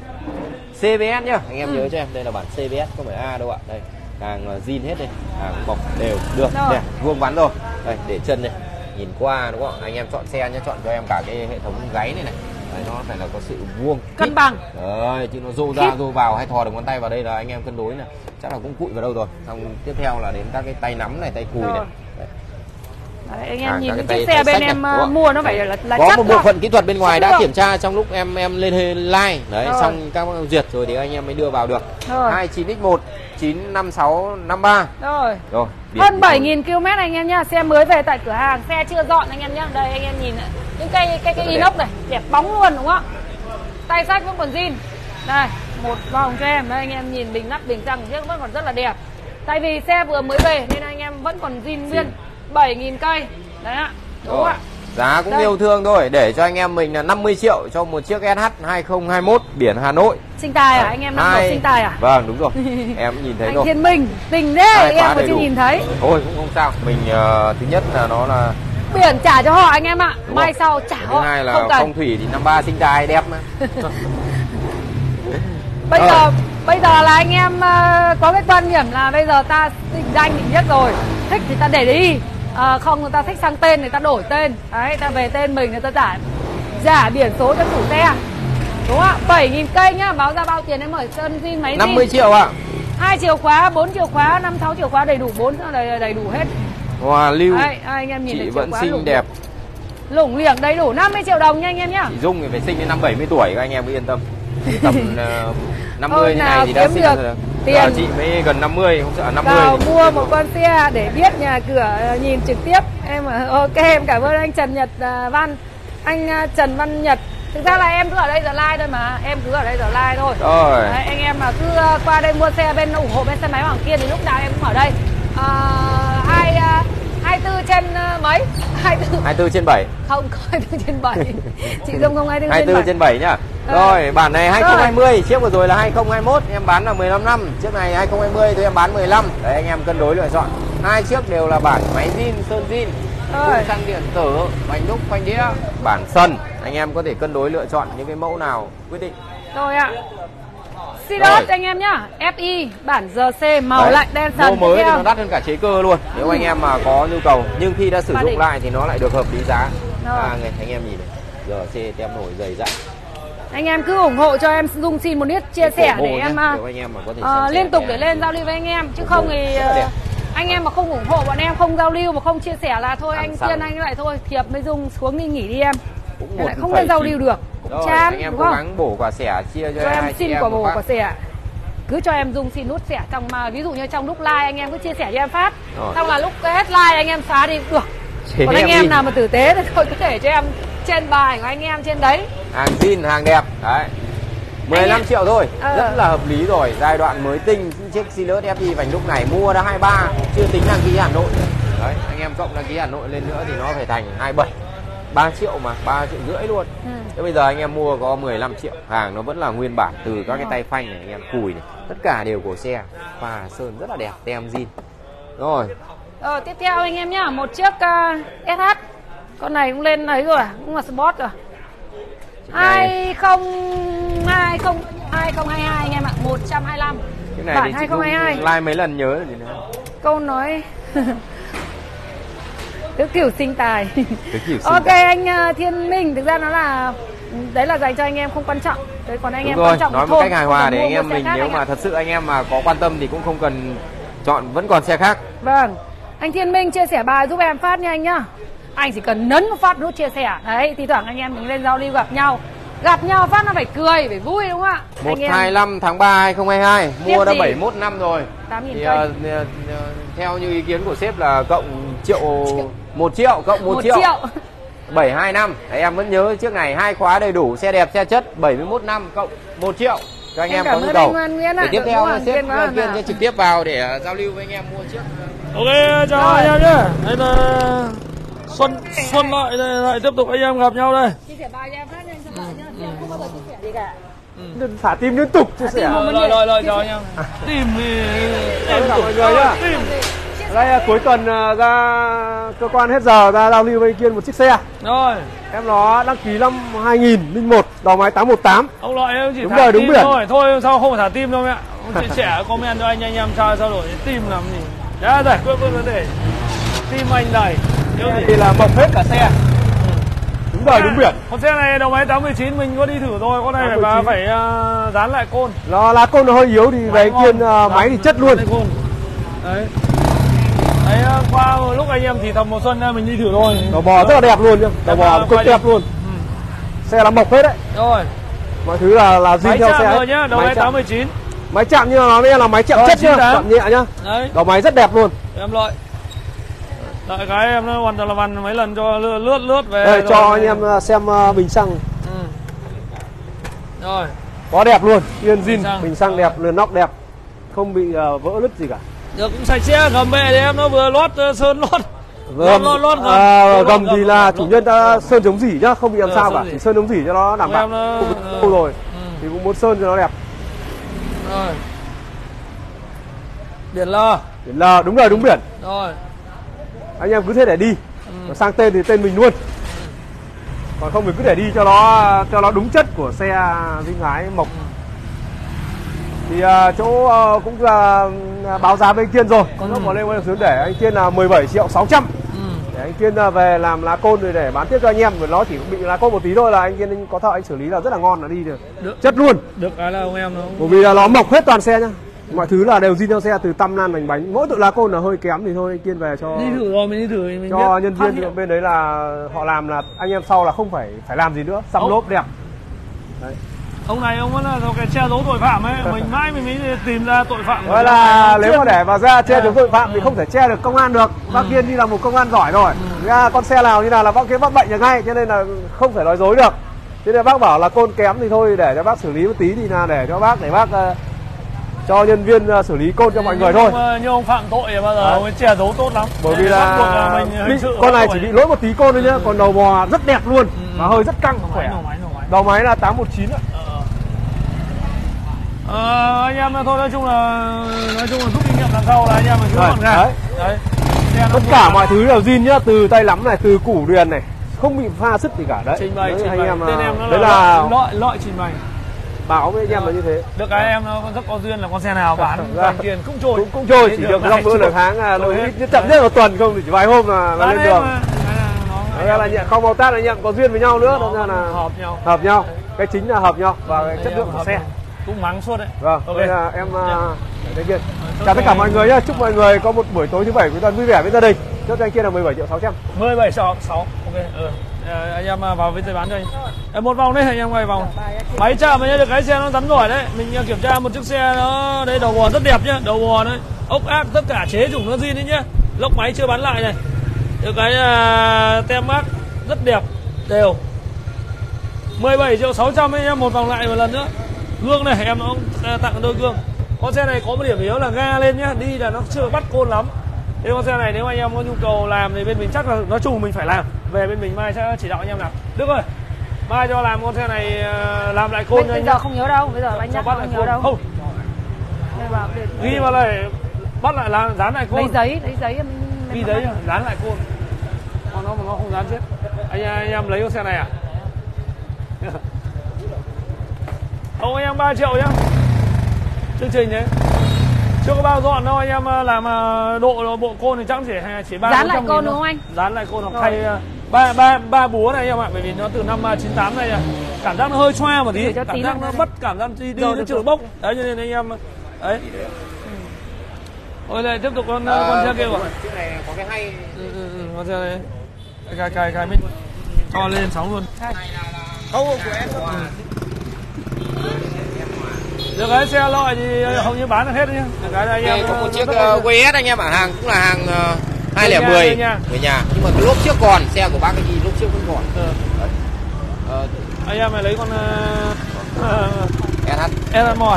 xê bê ét nhá, anh em Ừ. nhớ cho em, đây là bản xê bê ét không phải A đâu ạ. Đây, hàng zin hết đây, hàng bọc đều được. Rồi. Đây, vuông vắn rồi. Đây, để chân này, nhìn qua đúng không? Anh em chọn xe nhá, chọn cho em cả cái hệ thống gáy này này. Đấy, nó phải là có sự vuông Cân khít. bằng. Đấy, chứ nó rô ra rô vào hay thò được ngón tay vào đây là anh em cân đối này, chắc là cũng cụi vào đâu rồi. Xong tiếp theo là đến các cái tay nắm này, tay cùi Rồi. này. Đấy. Đấy, anh À, em các nhìn cái những tay- chiếc tay xe bên sách em này, uh, đúng không? mua nó phải Đấy. là, là có chất một bộ thôi. phận kỹ thuật bên ngoài Chất đã lượng. kiểm tra trong lúc em em lên like đấy, Rồi. xong các duyệt rồi thì anh em mới đưa vào được. Rồi. hai chín x một chín năm sáu năm ba. Rồi. Rồi, biển Hơn thì bảy thôi. nghìn ki lô mét anh em nhá. Xe mới về tại cửa hàng, xe chưa dọn anh em nhá. Đây anh em nhìn này. Những cây cây cây Rất là inox đẹp. này, đẹp bóng luôn đúng không? Tay sách vẫn còn zin. Đây, một vòng cho em. Đây anh em nhìn bình nắp bình xăng chiếc vẫn còn rất là đẹp. Tại vì xe vừa mới về nên anh em vẫn còn zin nguyên. bảy nghìn cây. Đấy ạ. Đúng Rồi. ạ. Giá cũng Đây. yêu thương thôi, để cho anh em mình là năm mươi triệu cho một chiếc ét hát hai không hai mốt biển Hà Nội. Sinh tài à? Đấy. Anh em đang Hai- đọc sinh tài à? Vâng, đúng rồi. Em cũng nhìn thấy Anh rồi. Thiên Minh, tình thế Hai em khóa mà đầy chưa đủ. nhìn thấy. Thôi cũng không sao. Mình ờ, thứ nhất là nó là Biển trả cho họ anh em ạ. Đúng Mai rồi. sau trả thứ họ. hai là Không cần. phong thủy thì năm ba sinh tài đẹp mà. Bây Rồi. giờ bây giờ là anh em uh, có cái quan điểm là bây giờ ta định danh định nhất rồi, thích thì ta để đi, à, không người ta thích sang tên thì ta đổi tên, đấy ta về tên mình người ta giả giả biển số cho chủ xe, đúng không ạ? bảy nghìn cây nhá, báo ra bao tiền em mở sơn zin máy năm mươi zin triệu ạ. hai chìa khóa, bốn chìa khóa, năm sáu chìa khóa đầy đủ, bốn đầy, đầy đủ hết. Hoa lưu. Đấy, anh em nhìn chị chìa vẫn khóa xinh lủng đẹp. Lủng liệng đầy đủ năm mươi triệu đồng nha anh em nhá. Chị Dung thì phải sinh đến năm bảy mươi tuổi các anh em cứ yên tâm. Tầm uh, năm mươi Thôi như này thì đã sinh được rồi. tiền. Giờ chị mới gần năm mươi, không sợ năm mươi. Vào mua một con xe để biết nhà cửa nhìn trực tiếp. Em ok, em cảm ơn anh Trần Nhật Văn, anh Trần Văn Nhật. Thực ra là em cứ ở đây giờ like thôi mà, em cứ ở đây giờ like thôi. Rồi. Đấy, anh em mà cứ qua đây mua xe bên ủng hộ bên xe máy Hoàng Kiên thì lúc nào em cũng ở đây. À, hai hai mươi tư trên mấy? hai mươi tư hai mươi tư trên bảy. Không, hai mươi tư trên bảy. Chị Dung không hai mươi tư hai mươi tư trên bảy nhá. À. Rồi, bản này hai không hai không, chiếc vừa rồi là hai không hai mốt, em bán là mười lăm năm. Chiếc này hai không hai không thì em bán mười lăm. Đấy anh em cân đối lựa chọn. Hai chiếc đều là bản máy zin, sơn zin, Rồi. xăng điện tử, bánh đúc, phanh đĩa, bản sân. Anh em có thể cân đối lựa chọn những cái mẫu nào quyết định. Rồi ạ. Sirius anh em nhá, ép i bản giê xê màu Đấy, lạnh đen sần. Mua mới thì nó đắt hơn cả chế cơ luôn. Nếu anh em mà có nhu cầu, nhưng khi đã sử dụng lại thì nó lại được hợp lý giá. À, này, anh em nhìn này, giê xê tem nổi dày dặn. Anh em cứ ủng hộ cho em Dung xin một nít chia sẻ để em, nhá, anh em mà có thể uh, liên tục để lên giao lưu với anh em, chứ không thì uh, anh em mà không ủng hộ bọn em, không giao lưu mà không chia sẻ là thôi anh Kiên anh lại thôi thiệp mới Dung xuống đi nghỉ đi em. Cũng lại không lên giao lưu được. Rồi, chán anh em đúng cố không? gắng bổ quả xẻ chia cho, cho em hai xin em quả bổ phát. quả xẻ. Cứ cho em Dung xin nút xẻ trong mà ví dụ như trong lúc like anh em cứ chia sẻ cho em phát. Rồi. Xong là lúc hết like anh em xóa đi cũng được. Chỉ còn anh em đi. Nào mà tử tế thì thôi cứ để cho em trên bài của anh em trên đấy. Hàng zin, hàng đẹp. Đấy. mười lăm triệu thôi, ờ. rất là hợp lý rồi. Giai đoạn mới tinh chiếc Sirius ép i vành đúc này mua đã hai mươi ba, chưa tính đăng ký Hà Nội. Đấy, anh em cộng đăng ký Hà Nội lên nữa thì nó phải thành hai mươi bảy. ba triệu mà, ba triệu rưỡi luôn. Ừ. Thế bây giờ anh em mua có mười lăm triệu, hàng nó vẫn là nguyên bản từ các cái tay phanh này, anh em cùi này, tất cả đều của xe. Và sơn rất là đẹp, tem zin. Rồi. Rồi tiếp theo anh em nhá, một chiếc uh, ét hát. Con này cũng lên đấy rồi, cũng là Sport rồi. hai không hai không hai không hai hai anh em ạ, một trăm hai mươi lăm. Cái này bản thì hai không hai hai. like mấy lần nhớ rồi gì nữa. Câu nói Tứ kiểu sinh tài. Tứ kiểu sinh ok tài. Anh uh, Thiên Minh, thực ra nó là đấy là dành cho anh em không quan trọng. Đấy còn anh Đúng em rồi, quan trọng nói thì một thôi, cách hài hòa để anh em mình, nếu anh mà ạ. thật sự anh em mà có quan tâm thì cũng không cần chọn, vẫn còn xe khác. Vâng. Anh Thiên Minh chia sẻ bài giúp em phát nha anh nhá. Anh chỉ cần nhấn một phát nút chia sẻ. Đấy, thì thoảng anh em mình lên giao lưu gặp nhau. Gặp nhau phát nó phải cười, phải vui đúng không ạ? một ngày hai mươi lăm tháng ba hai không hai hai, mua đã gì? bảy mươi mốt năm rồi. tám nghìn Thì cây. uh, uh, theo như ý kiến của sếp là cộng triệu, một triệu cộng một triệu. triệu. bảy mươi hai năm. Đấy, em vẫn nhớ chiếc này hai khóa đầy đủ, xe đẹp xe chất, bảy mươi mốt năm cộng một triệu cho anh em, em có nhu cầu. Để tiếp theo sếp Kiên sẽ trực tiếp vào để uh, giao lưu với anh em mua chiếc. Ok, chào rồi. Anh em nhé. Đây là Xuân Xuân lại đây, lại tiếp tục anh em gặp nhau đây. Chia sẻ bài cho em phát nha, anh Xuân lại nhá. Em không bao giờ chia sẻ gì cả. Ừ. Thả tim liên tục chia sẻ. Rồi rồi rồi chào anh em. Tim thì em chào mọi người nhá. Đây cuối tuần ra cơ quan hết giờ ra giao lưu với anh Kiên một chiếc xe. Rồi. Em nó đăng ký năm hai nghìn lẻ một, đầu máy tám một tám. Ông loại em chỉ đúng thả rồi, tim đúng biển. thôi. Thôi sao không phải thả tim đâu mẹ. Ông chia sẻ comment cho anh anh em sao trao đổi tim làm gì. Đã giải quyết vấn đề. Tim anh đầy. Thì là mộc hết cả xe. Đúng rồi, đúng biển. Con xe này đầu máy tám chín mình có đi thử rồi, con này phải bà phải uh, dán lại côn. Nó lá côn nó hơi yếu thì về anh Kiên uh, máy thì chất luôn. Đấy. Đấy, qua lúc anh em thì thầm mùa xuân mình đi thử rồi. Đầu bò rất là đẹp luôn nhá. Đầu bò cực đẹp luôn. Ừ. Xe là mộc hết đấy. Rồi. Mọi thứ là là zin theo xe. Rồi nhá, đầu máy tám chín. Máy chạm như nó đây là máy chạm chất nhá, chạm nhẹ nhá. Đấy. Đầu máy rất đẹp luôn. Em lợi. Đợi cái em nó hoàn toàn là vằn mấy lần cho lướt lướt, lướt về. Đây, cho anh em xem uh, bình xăng. Ừ. Rồi. Có đẹp luôn, yên zin, bình xăng đẹp, lườn nóc đẹp, không bị uh, vỡ nứt gì cả. Được, cũng sạch sẽ, gầm bệ thì em nó vừa lót uh, sơn lót. Gầm, lót, lót, gầm. À, gầm, gầm thì là gầm, chủ nhân ta sơn chống dỉ nhá, không bị làm ừ, sao cả, chỉ sơn chống dỉ cho nó đảm bảo. Nó... Ừ. rồi, ừ. Thì cũng muốn sơn cho nó đẹp. Rồi. Biển L. Biển L, đúng rồi, đúng biển. Rồi. Anh em cứ thế để đi, ừ. sang tên thì tên mình luôn. Còn không mình cứ để đi cho nó cho nó đúng chất của xe Vinh Ái Mộc. Thì uh, chỗ uh, cũng là uh, báo giá với anh Kiên rồi, có lúc có lên xuống để anh Kiên là mười bảy triệu sáu trăm. Ừ. Để anh Kiên uh, về làm lá côn rồi để bán tiếp cho anh em, vì nó chỉ bị lá côn một tí thôi là anh Kiên có thợ anh xử lý là rất là ngon, là đi được, được. Chất luôn. Được cái là ông em nó bởi vì là nó mộc hết toàn xe nhá. Mọi thứ là đều zin theo xe, từ tăm nan, mảnh bánh. Mỗi tội lá côn là hơi kém thì thôi anh Kiên về cho Đi thử rồi mình đi thử mình cho biết. nhân Phát viên hiện. bên đấy là họ làm là anh em sau là không phải phải làm gì nữa, xăm Ồ. lốp đẹp. Đấy. Ông này ông vẫn là cái che giấu tội phạm ấy, mình mãi mình mới tìm ra tội phạm. Gọi là nếu Chuyên- mà để vào ra che được À. tội phạm thì không thể che được công an được. Bác Kiên đi là một công an giỏi rồi. Ra con xe nào như nào là bác Kiên bắt bệnh được ngay, cho nên là không thể nói dối được. Thế nên bác bảo là côn kém thì thôi để cho bác xử lý một tí thì là để cho bác để bác uh, cho nhân viên uh, xử lý côn cho mọi người thôi. Nhưng, nhưng ông phạm tội thì bao giờ Đấy. ông ấy che giấu tốt lắm. Bởi vì Nên bắt buộc là mình hình bị, sự con bắt này buộc chỉ phải- bị lỗi một tí côn thôi nhá, còn đầu bò rất đẹp luôn và hơi rất căng nổ khỏe. máy, nổ máy, nổ máy. Đầu máy là tám một chín ạ. Ờ. Ờ, anh em thôi nói chung là nói chung là rút kinh nghiệm lần sau là anh em mình cứ Đấy, gọn gàng. đấy. Đấy. Xe nó Tất vừa cả là mọi thứ đều zin nhá, từ tay lắm này, từ củ đuyền này, không bị pha sức gì cả đấy. trình bày Đấy, trình anh bày. em Tên em nó đấy là là loại, loại loại trình bày. bảo với anh em là như thế. Được cái em nó rất có duyên là con xe nào bán Dạ. toàn tiền cũng trôi. Cũng cũng trôi, chỉ Thế được được dòng bữa trôi. nửa tháng à, Trôi ít hết. nhất chậm nhất là tuần, không thì chỉ vài hôm là, là Bán lên đấy đường. mà. Cái là nó- Đấy là nhận không bao tát anh em có duyên với nhau nữa, nó nên ra là hợp nhau. hợp nhau. Cái chính là hợp nhau và cái Anh chất em lượng của hợp xe. nhau. Cũng mắng suốt đấy. Vâng, Ok. đây là em Dạ. để đây kia. Chào tất cả mọi người nhá, chúc mọi người có một buổi tối thứ bảy cuối tuần vui vẻ với gia đình. Chốt cho anh kia là mười bảy triệu sáu trăm. mười bảy sáu sáu. Ok. Ừ. Ờ, anh em vào với tay bán cho anh. Ờ, một vòng đấy anh em quay vòng. Máy chạm mới được cái xe nó rắn giỏi đấy. Mình kiểm tra một chiếc xe nó đây đầu bò rất đẹp nhá, đầu bò đấy, ốc ác tất cả chế chủng nó zin đấy nhá. Lốc máy chưa bán lại này. Được cái uh, tem mác rất đẹp đều. mười bảy triệu sáu trăm anh em một vòng lại một lần nữa. Gương này em nó cũng tặng đôi gương. Con xe này có một điểm yếu là ga lên nhá, đi là nó chưa bắt côn lắm. Thế con xe này nếu anh em có nhu cầu làm thì bên mình chắc là nói chung mình phải làm. Về bên mình mai sẽ chỉ đạo anh em làm. Đức ơi, mai cho làm con xe này ờ, làm lại côn Bây, cho bây anh giờ nhá. không nhớ đâu, bây giờ anh Cho nhắc bắt lại không nhớ côn. đâu. Không, Đây vào để- ghi vào đây bắt lại làm dán lại côn. lấy giấy, lấy giấy em Ghi giấy dán lại côn. Còn nó mà nó không dán chết. Anh, anh em lấy con xe này à? Ông anh em ba triệu nhá. Chương trình đấy. Chưa có bao dọn đâu anh em làm độ bộ côn thì chắc chỉ chỉ ba dán lại côn đúng không anh? Dán lại côn hoặc Rồi. thay ba ba ba búa này anh em ạ, bởi vì nó từ năm chín tám này cảm giác nó hơi xoa một tí, Để cho cảm tí giác nữa nó này. bất cảm giác đi đi Rồi, nó được chưa rồi. bốc. Đấy cho nên anh em đấy. Ôi lại tiếp tục con con xe kia của. Chiếc này có cái hay. Ừ, ừ, ừ, con xe này. Cài cài cài mình cho lên sóng luôn. Không của em. Được cái xe loại thì hầu như bán được hết đấy nhá. Được cái này anh Đây em có một chiếc rất là- uh, quê ét anh em ạ, hàng cũng là hàng uh, hai Người không nhà, một người người nhà. người nhà, nhưng mà cái lốp trước còn, xe của bác cái gì lốp trước cũng còn. Ừ. Ờ, Anh em này lấy con uh, ét hát ét mỏi.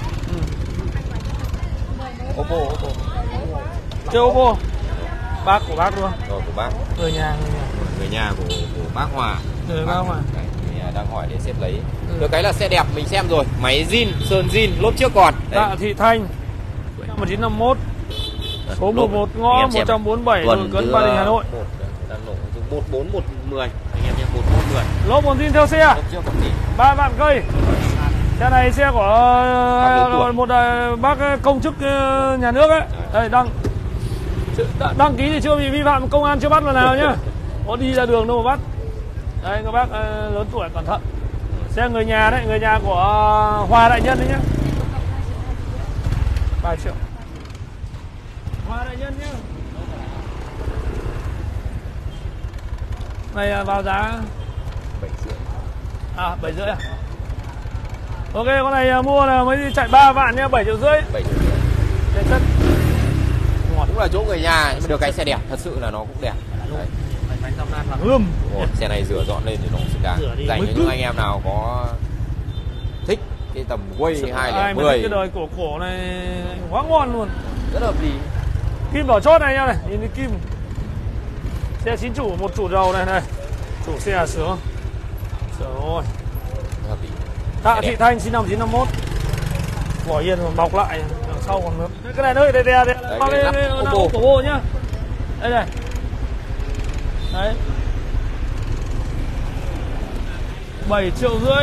Oppo Oppo. Chơi Oppo. Bác của bác luôn. Rồi của bác, Người nhà, người nhà. người nhà của của bác Hòa. Ừ, bác Hòa. Đấy, người nhà đang hỏi để xếp lấy. Ừ. Được cái là xe đẹp mình xem rồi, máy zin, sơn zin, lốp trước còn. Đấy. Tạ Thị Thanh một chín năm mốt. Số Lốp- mười một anh ngõ em xem một trăm bốn mươi bảy Tuần đường Cấn từ, Ba Đình Hà Nội. một, đang nổ từ một bốn một mười anh em nhé, một bốn mười. Lốp còn zin theo xe. Lốp trước còn gì? ba vạn cây. Xe này xe của Bác Vũ Tuộc. một ờ, bác công chức ờ, nhà nước ấy. Đây đăng đ- đăng ký thì chưa bị vi phạm, công an chưa bắt lần nào nhá. Có đi ra đường đâu mà bắt. Đây các bác ờ, lớn tuổi cẩn thận. Xe người nhà đấy, người nhà của ờ, Hòa Đại Nhân đấy nhá. ba triệu. Hòa Đại Nhân nhá. Này à, vào giá bảy triệu. à bảy rưỡi à. Ok con này à, mua là mới đi chạy ba vạn nhá, bảy triệu rưỡi. bảy triệu rưỡi. Để chất ngọt. Cũng là chỗ người nhà nhưng mà được cái xe đẹp, thật sự là nó cũng đẹp. Đấy. Bánh dòng nan là hươm. Ồ, xe này rửa dọn lên thì nó xứng đáng. Rửa đi Dành mới cho cứ. những anh em nào có thích cái tầm quay hai Ai không mà một thích cái không đời cổ cổ này quá ngon luôn. rất hợp lý. Kim đỏ chót này nhau này, nhìn cái kim. Xe chín chủ, một chủ đầu này này. Chủ xe à sướng. Trời ơi. Hợp lý. Tạ Xe Thị đẹp. Thanh sinh năm chín năm mốt. Vỏ yên mà bọc lại đằng sau còn nữa. Cái này nơi đây đây đây. Đấy, Mang cái lên nắp lên Oppo. Oppo Oppo nhá. Đây này. Đấy. bảy triệu rưỡi.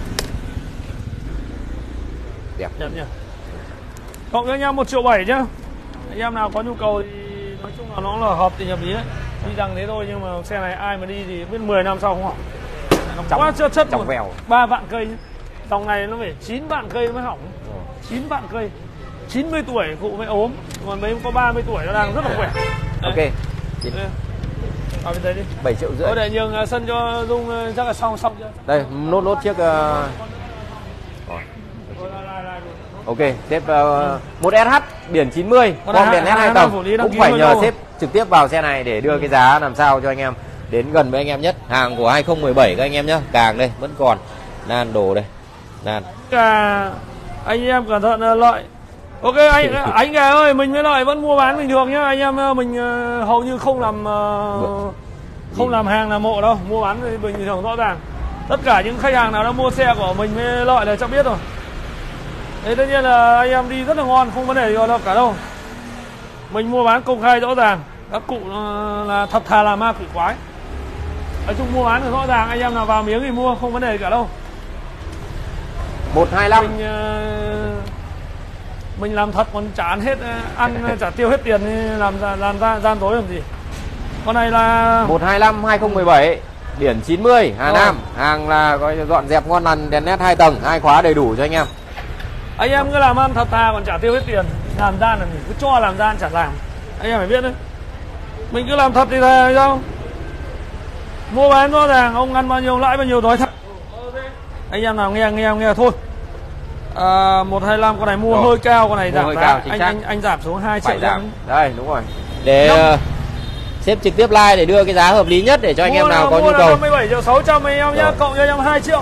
Đẹp. Đẹp nhỉ. Cộng với anh em một triệu bảy nhá. Anh em nào có nhu cầu thì nói chung là nó là hợp thì nhập lý đấy. Đi rằng thế thôi nhưng mà xe này ai mà đi thì biết mười năm sau không hỏng. Nó Trong- quá chất chất trong luôn. vèo. ba vạn cây nhá. Dòng này nó phải chín vạn cây mới hỏng. Ờ. chín vạn cây. chín mươi tuổi cụ mới ốm, còn mấy có ba mươi tuổi nó đang rất là khỏe. Đấy. Ok. Chín- Đây. Vào bên đây đi. bảy triệu rưỡi. Có để nhường uh, sân cho Dung uh, chắc là xong xong chưa? Đây, nốt nốt chiếc uh... Rồi. Ok, xếp uh, một ét hát biển chín mươi, Con com này đèn led hai- hai hai tầng. năm phụ lý đăng Cũng ký phải luôn nhờ đâu. xếp trực tiếp vào xe này để đưa cái giá làm sao cho anh em đến gần với anh em nhất. Hàng của hai không một bảy các anh em nhé. Càng đây vẫn còn nan đồ đây. Nan. Cả anh em cẩn thận uh, lợi. Ok anh anh gà ơi, mình với lợi vẫn mua bán bình thường nhá anh em. Mình uh, hầu như không làm uh, không làm hàng làm mộ đâu, mua bán thì bình thường rõ ràng. Tất cả những khách hàng nào đã mua xe của mình với lợi là chắc biết rồi. Thế tất nhiên là anh em đi rất là ngon, không vấn đề gì đâu cả đâu. Mình mua bán công khai rõ ràng, các cụ uh, là thật thà là ma quỷ quái. Nói chung mua bán thì rõ ràng, anh em nào vào miếng thì mua, không vấn đề gì cả đâu. một hai lăm. Mình uh, mình làm thật còn chả ăn hết, ăn chả tiêu hết tiền thì làm ra làm ra gian dối làm gì. Con này là một hai lăm hai không một bảy, biển chín mươi, Hà Rồi. Nam. Hàng là coi dọn dẹp ngon lành, đèn led hai tầng, hai khóa đầy đủ cho anh em. anh em cứ làm ăn thật thà còn chả tiêu hết tiền, làm gian làm gì, cứ cho làm gian chả làm. Anh em phải biết đấy, mình cứ làm thật thì là sao, mua bán rõ ràng, ông ăn bao nhiêu lãi bao nhiêu nói thật. Anh em nào nghe nghe nghe thôi. À, một hai lăm con này mua Rồi. hơi cao, con này Mua giảm hơi giá. cao, chính anh xác. anh anh giảm xuống hai triệu. Phải giảm. em. Đây, đúng rồi. Để Năm. uh, xếp trực tiếp like để đưa cái giá hợp lý nhất để cho anh Mua em nào là- có mua nhu là cầu. năm mươi bảy triệu sáu trăm anh em nhá, Rồi. cộng cho anh em hai triệu.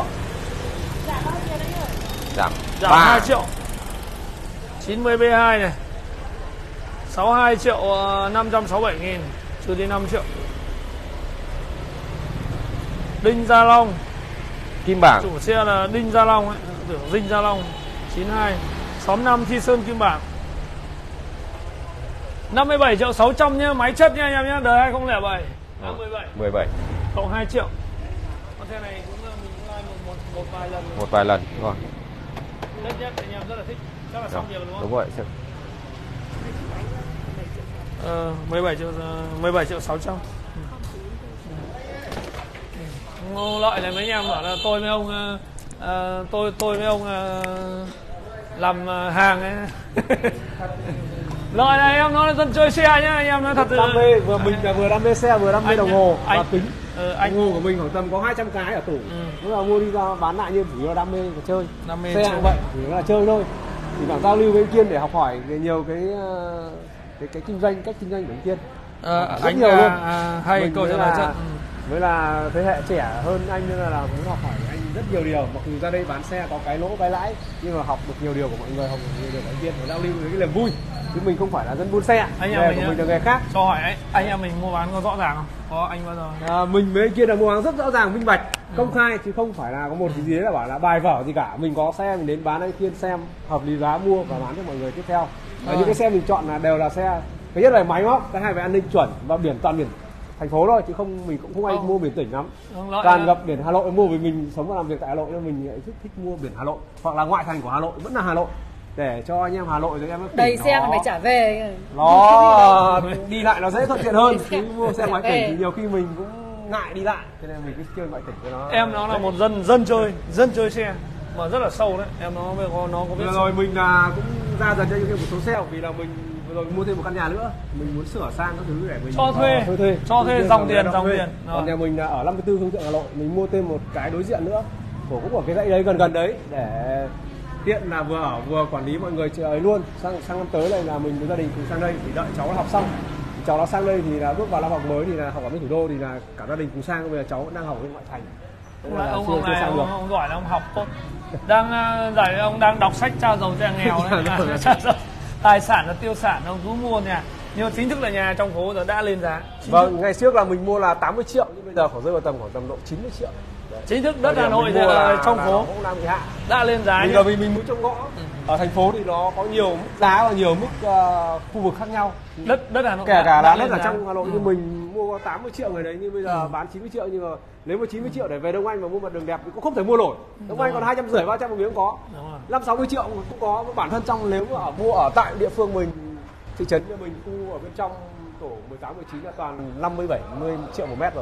Giảm Giảm ba. hai triệu. chín mươi B hai này. sáu mươi hai triệu ờ, năm trăm sáu mươi bảy nghìn, trừ đi năm triệu. Đinh Gia Long, Kim Bảng. chủ xe là Đinh Gia Long ấy, tưởng Dinh Gia Long. chín hai, xóm năm Thi Sơn Kim Bảng. năm mươi bảy triệu sáu trăm nhá, máy chất nha anh em nhá, đời hai không không bảy. năm mươi bảy mười bảy. cộng hai triệu. Con xe này cũng là mình cũng like một, một, một vài lần rồi. Một vài lần, đúng rồi. Nhất nhất anh em rất là thích. Chắc là xong việc rồi đúng không? Đúng rồi. Ờ, mười bảy triệu ờ, mười bảy triệu sáu trăm. Ngô Lợi này mấy anh em bảo là tôi với ông ờ, ờ, tôi tôi với ông ờ, làm ờ, hàng ấy. Lợi này em nói là dân chơi xe nhá, anh em nói thật sự. Đam mê, vừa mình là vừa đam mê xe vừa đam mê Anh- đồng hồ và anh- kính. Ờ, Anh anh đồng hồ của mình khoảng tầm có hai trăm cái ở tủ. Ừ. Nếu mà mua đi ra bán lại như chủ yếu là đam mê của chơi. Đam mê Xe chơi. cũng vậy, chủ yếu là chơi thôi. Thì bạn giao lưu với anh Kiên để học hỏi về nhiều cái ờ, cái cái kinh doanh, cách kinh doanh của anh Kiên. Ờ, Rất anh nhiều à, luôn. à, hay Mình câu mới trả lời là- chất. Ừ. Với là thế hệ trẻ hơn anh nên là, là muốn học hỏi anh rất nhiều điều. Mặc dù ra đây bán xe có cái lỗ cái lãi nhưng mà học được nhiều điều của mọi người, học được nhiều điều của anh Kiên để giao lưu với cái niềm vui. Chứ mình không phải là dân buôn xe, Anh em nghề mình của nhá. mình là nghề khác. Cho hỏi anh, anh em mình mua bán có rõ ràng không? Có anh bao giờ? À, mình với anh Kiên là mua hàng rất rõ ràng, minh bạch, công khai chứ không phải là có một cái gì đấy là bảo là bài vở gì cả. Mình có xe mình đến bán anh Kiên xem hợp lý giá mua và bán cho mọi người tiếp theo. Và Ờ. những cái xe mình chọn là đều là xe thứ nhất là máy móc, cái hai về an ninh chuẩn và biển toàn biển thành phố thôi chứ không mình cũng không ai Không. mua biển tỉnh lắm. Không, Lợi Toàn à. gặp biển Hà Nội mua vì mình sống và làm việc tại Hà Nội nên mình lại rất thích mua biển Hà Nội hoặc là ngoại thành của Hà Nội vẫn là Hà Nội để cho anh em Hà Nội rồi em nó Đầy tỉnh xe nó- còn phải trả về. nó đi lại nó dễ thuận tiện hơn. Đi Chứ mua xe trả ngoại về. tỉnh thì nhiều khi mình cũng ngại đi lại cho nên mình cứ chơi ngoại tỉnh cho nó. Em nó là một dân dân chơi, dân chơi xe mà rất là sâu đấy. Em nó mới có nó có biết. Vừa rồi mình là cũng ra dần cho những một số xe vì là mình vừa rồi mua thêm một căn nhà nữa, mình muốn sửa sang các thứ để mình Cho thuê. cho thuê, Cho thuê, thuê, dòng thuê, tiền, thuê. dòng tiền. Rồi. Còn nhà mình là ở năm mươi tư Hương Thượng Hà Nội, mình mua thêm một cái đối diện nữa của cũng ở cái dãy đấy gần gần đấy để tiện là vừa ở vừa quản lý mọi người chơi ấy luôn. Sang sang năm tới này là mình với gia đình cùng sang đây thì đợi cháu nó học xong. Cháu nó sang đây thì là bước vào năm học mới thì là học ở bên thủ đô thì là cả gia đình cùng sang, bây giờ cháu vẫn đang học ở bên ngoại thành. Thế Ông, là ông, chưa- ông chưa này sang ông, được. ông giỏi là ông học tốt. Đang uh, giải ông đang đọc sách trao giàu cho nghèo đấy. Dạ, đúng. Tài sản là tiêu sản ông cứ mua nhà. Nhưng mà chính thức là nhà trong phố giờ đã lên giá. Chính Vâng, thức, ngày trước là mình mua là tám mươi triệu nhưng bây giờ khoảng rơi vào tầm khoảng tầm độ chín mươi triệu. chính thức đất Thời Hà điểm Nội mình thì mua là là trong là phố nó cũng đang bị hạ. đã lên giá. Mình nhá. là vì mình muốn trong ngõ. Ở thành phố thì nó có nhiều mức giá và nhiều mức uh, khu vực khác nhau. đất đất Hà Nội Kể đã- cả đã là lên đất ở giá. trong Hà Nội Ừ. như mình mua có tám mươi triệu người đấy nhưng bây giờ Ừ. bán chín mươi triệu, nhưng mà nếu mà chín mươi triệu để về Đông Anh mà mua mặt đường đẹp thì cũng không thể mua nổi. Đông Anh rồi. còn hai trăm rưỡi ba trăm một miếng có. Đúng rồi. Năm sáu mươi triệu cũng có. Bản thân trong nếu mà ở mua ở tại địa phương mình, thị trấn của mình, khu ở bên trong tổ mười tám mười chín là toàn năm mươi bảy mươi triệu một mét rồi.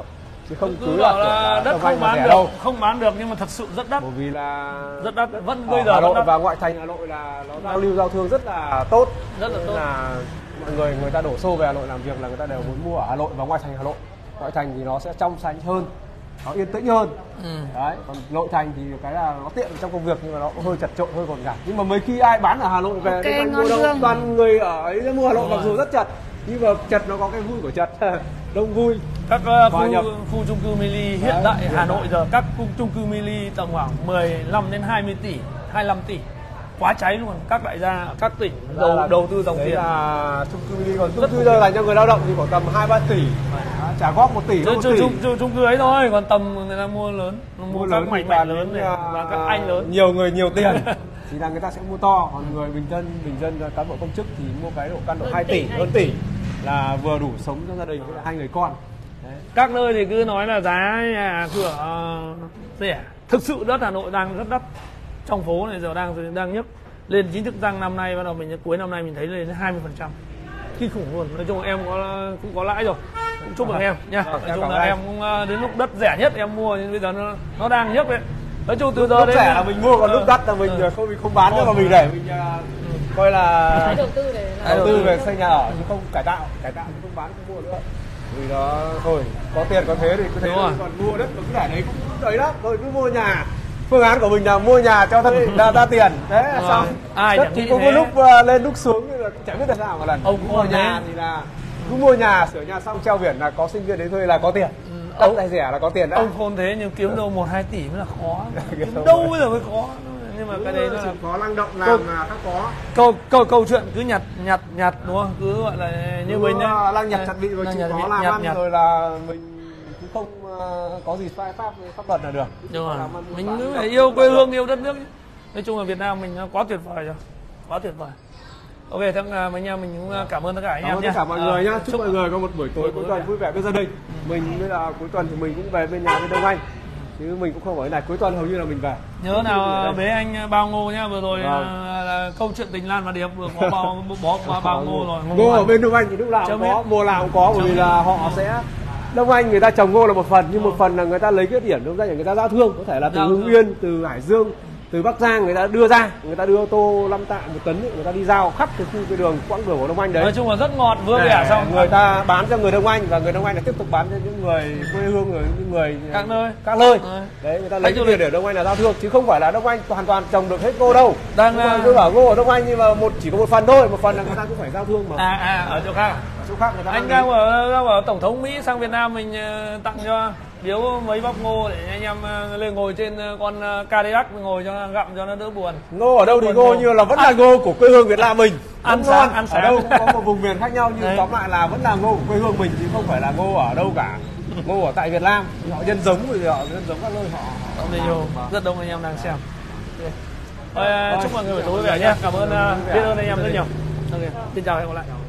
chứ không cứ cứ bảo là, là đất Đông không Anh mà bán rẻ được, đâu. không bán được nhưng mà thật sự rất đắt. Bởi vì là Rất đắt, vẫn ở bây giờ Hà rất Nội đắt. và ngoại thành Hà Nội là nó giao lưu giao thương rất là tốt, Rất là Nên tốt. là mọi người người ta đổ xô về Hà Nội làm việc là người ta đều muốn mua ở Hà Nội và ngoại thành Hà Nội. Ngoại thành thì nó sẽ trong xanh hơn, nó yên tĩnh hơn. Ừ. Đấy, còn nội thành thì cái là nó tiện trong công việc nhưng mà nó cũng hơi chật chội, hơi gọn gàng. Nhưng mà mấy khi ai bán ở Hà Nội về Ok, thì anh ngon mua đâu Dương. toàn người ở ấy mua Hà Nội, Đúng mặc rồi. dù rất chật nhưng mà chật nó có cái vui của chật. Đông vui. Các uh, Hòa khu, nhập. khu chung cư mini hiện Đấy, đại hiện Hà Nội đại. giờ các khu chung cư mini tầm khoảng mười lăm đến hai mươi tỷ, hai mươi lăm tỷ. Quá cháy luôn. Các đại gia các tỉnh Ra đầu là- đầu tư dòng đấy tiền. là chung cư mini, còn chung cư giờ dành cho người lao động thì khoảng tầm hai ba tỷ. Đấy, trả góp một tỷ, Chứ một chung, tỷ. chung, chung, chung cư ấy thôi, còn tầm người ta mua lớn, mua, Mua các lớn mảnh thì mảnh toàn lớn những, này à, và các anh lớn. nhiều người nhiều tiền thì là người ta sẽ mua to, còn người bình dân bình dân cán bộ công chức thì mua cái độ căn độ hai tỷ, hơn tỷ là vừa đủ sống trong gia đình với hai người con. Đấy. Các nơi thì cứ nói là giá nhà cửa uh, rẻ. Thực sự đất Hà Nội đang rất đắt. Trong phố này giờ đang đang nhấc lên, chính thức tăng năm nay bắt đầu mình cuối năm nay mình thấy lên đến hai mươi phần trăm. Kinh khủng luôn. Nói chung là em có cũng có lãi rồi. Cũng chúc mừng em nha. Vâng, Nói em chung cảm là ơn em cũng uh, đến lúc đất rẻ nhất em mua nhưng bây giờ nó nó đang nhấc đấy. Nói chung từ giờ Lúc đến rẻ là mình mua, còn Ờ, lúc đắt là mình ờ. không mình không bán nữa mà mình để mình à, coi là Tái đầu tư để làm. đầu tư về xây nhà ở chứ không cải tạo, cải tạo thì không bán không mua nữa. Vì nó thôi có tiền có thế thì cứ thế Đúng rồi. thôi, còn mua đất mà cứ để đấy cũng đấy đó, rồi cứ mua nhà. Phương án của mình là mua nhà cho thân ra, ra tiền thế là Đúng xong. rồi. Ai Đất chẳng thì nghĩ có thế. một lúc uh, lên lúc xuống thì là chẳng biết tại sao một lần. Ông Cứ mua ông nhà thế. thì là cứ mua nhà sửa nhà xong treo biển là có sinh viên đến thuê là có tiền. Đất ông- tài rẻ là có tiền đấy. Ông khôn thế nhưng kiếm đâu một hai tỷ mới là khó. Kiếm Kiếm đâu đâu mà. bây giờ mới khó. Nhưng mà cái đấy nó là Chịu khó năng động Câu- làm là các có. câu câu câu chuyện cứ nhặt nhặt nhặt đúng không? Cứ gọi là như mình đấy. Cứ lăng nhặt chặt bị rồi Lăng chịu nhặt khó bị- làm nhặt- ăn nhặt. rồi là mình cũng không uh, có gì sai pháp pháp luật là được. Đúng rồi. Làm ăn buôn Mình bán cứ được. phải yêu quê hương, yêu đất nước. Nói chung là Việt Nam mình nó quá tuyệt vời rồi. Quá tuyệt vời. Ok, thế à, mấy anh em mình cũng à, cảm ơn tất cả anh Cảm em ơn nhé. tất cả mọi người nhá. Chúc mọi người có một buổi tối buổi cuối tối tuần vẻ. vui vẻ bên gia đình. Mình bây giờ cuối tuần thì mình cũng về bên nhà bên Đông Anh. Chứ mình cũng không ở đây này, cuối tuần hầu như là mình về. Nhớ nào à, bế anh à, bao ngô nhá. Vừa rồi Vâng. à, là câu chuyện tình Lan và Điệp vừa có bao bó bao, bao ngô rồi. Ngô ở ăn. bên Đông Anh thì lúc nào Chấm cũng có, hết. mùa nào cũng có, bởi Chấm vì hết. là họ sẽ Đông Anh người ta trồng ngô là một phần, nhưng một phần là người ta lấy cái điểm Đông Anh để người ta giao thương, có thể là từ Giao Hưng thương. Yên, từ Hải Dương, từ Bắc Giang người ta đưa ra, người ta đưa ô tô năm tạ một tấn ấy, người ta đi giao khắp cái khu cái đường quãng đường của Đông Anh đấy. Nói chung là rất ngọt, vừa Để vẻ xong người ta bán cho người Đông Anh và người Đông Anh lại tiếp tục bán cho những người quê hương, người những người các nơi. các nơi. Đấy. Đấy, người ta Khách lấy du cái lịch. tiền để Đông Anh là giao thương chứ không phải là Đông Anh hoàn toàn trồng được hết ngô đâu. Đang, Nhưng mà à, cứ bảo ngô ở Đông Anh nhưng mà một chỉ có một phần thôi, một phần là người ta cũng phải giao thương mà. À à ở chỗ khác. à? Ở chỗ khác người ta Anh mang đang đến. ở, đang ở tổng thống Mỹ sang Việt Nam mình ờ, tặng cho biếu mấy bắp ngô để anh em ờ, lên ngồi trên ờ, con ờ, Cadillac ngồi cho gặm cho nó đỡ buồn. Ngô ở đâu thì Còn ngô ngô. nhưng là vẫn là Ăn- ngô của quê hương Việt Nam mình. Ăn Vẫn sáng, ngon. ăn Ở sáng. đâu cũng có một vùng miền khác nhau nhưng Đấy. tóm lại là vẫn là ngô của quê hương mình chứ không phải là ngô ở đâu cả. Ngô ở tại Việt Nam, họ nhân giống rồi họ nhân giống các nơi họ. Hôm nay nhiều rất đông anh em đang xem. Thôi, Rồi, chúc mọi người buổi tối chúc vui vẻ mọi nhé. người Cảm ơn vui ờ, vẻ. biết ơn anh em rất nhiều. Ok, xin chào và hẹn gặp lại.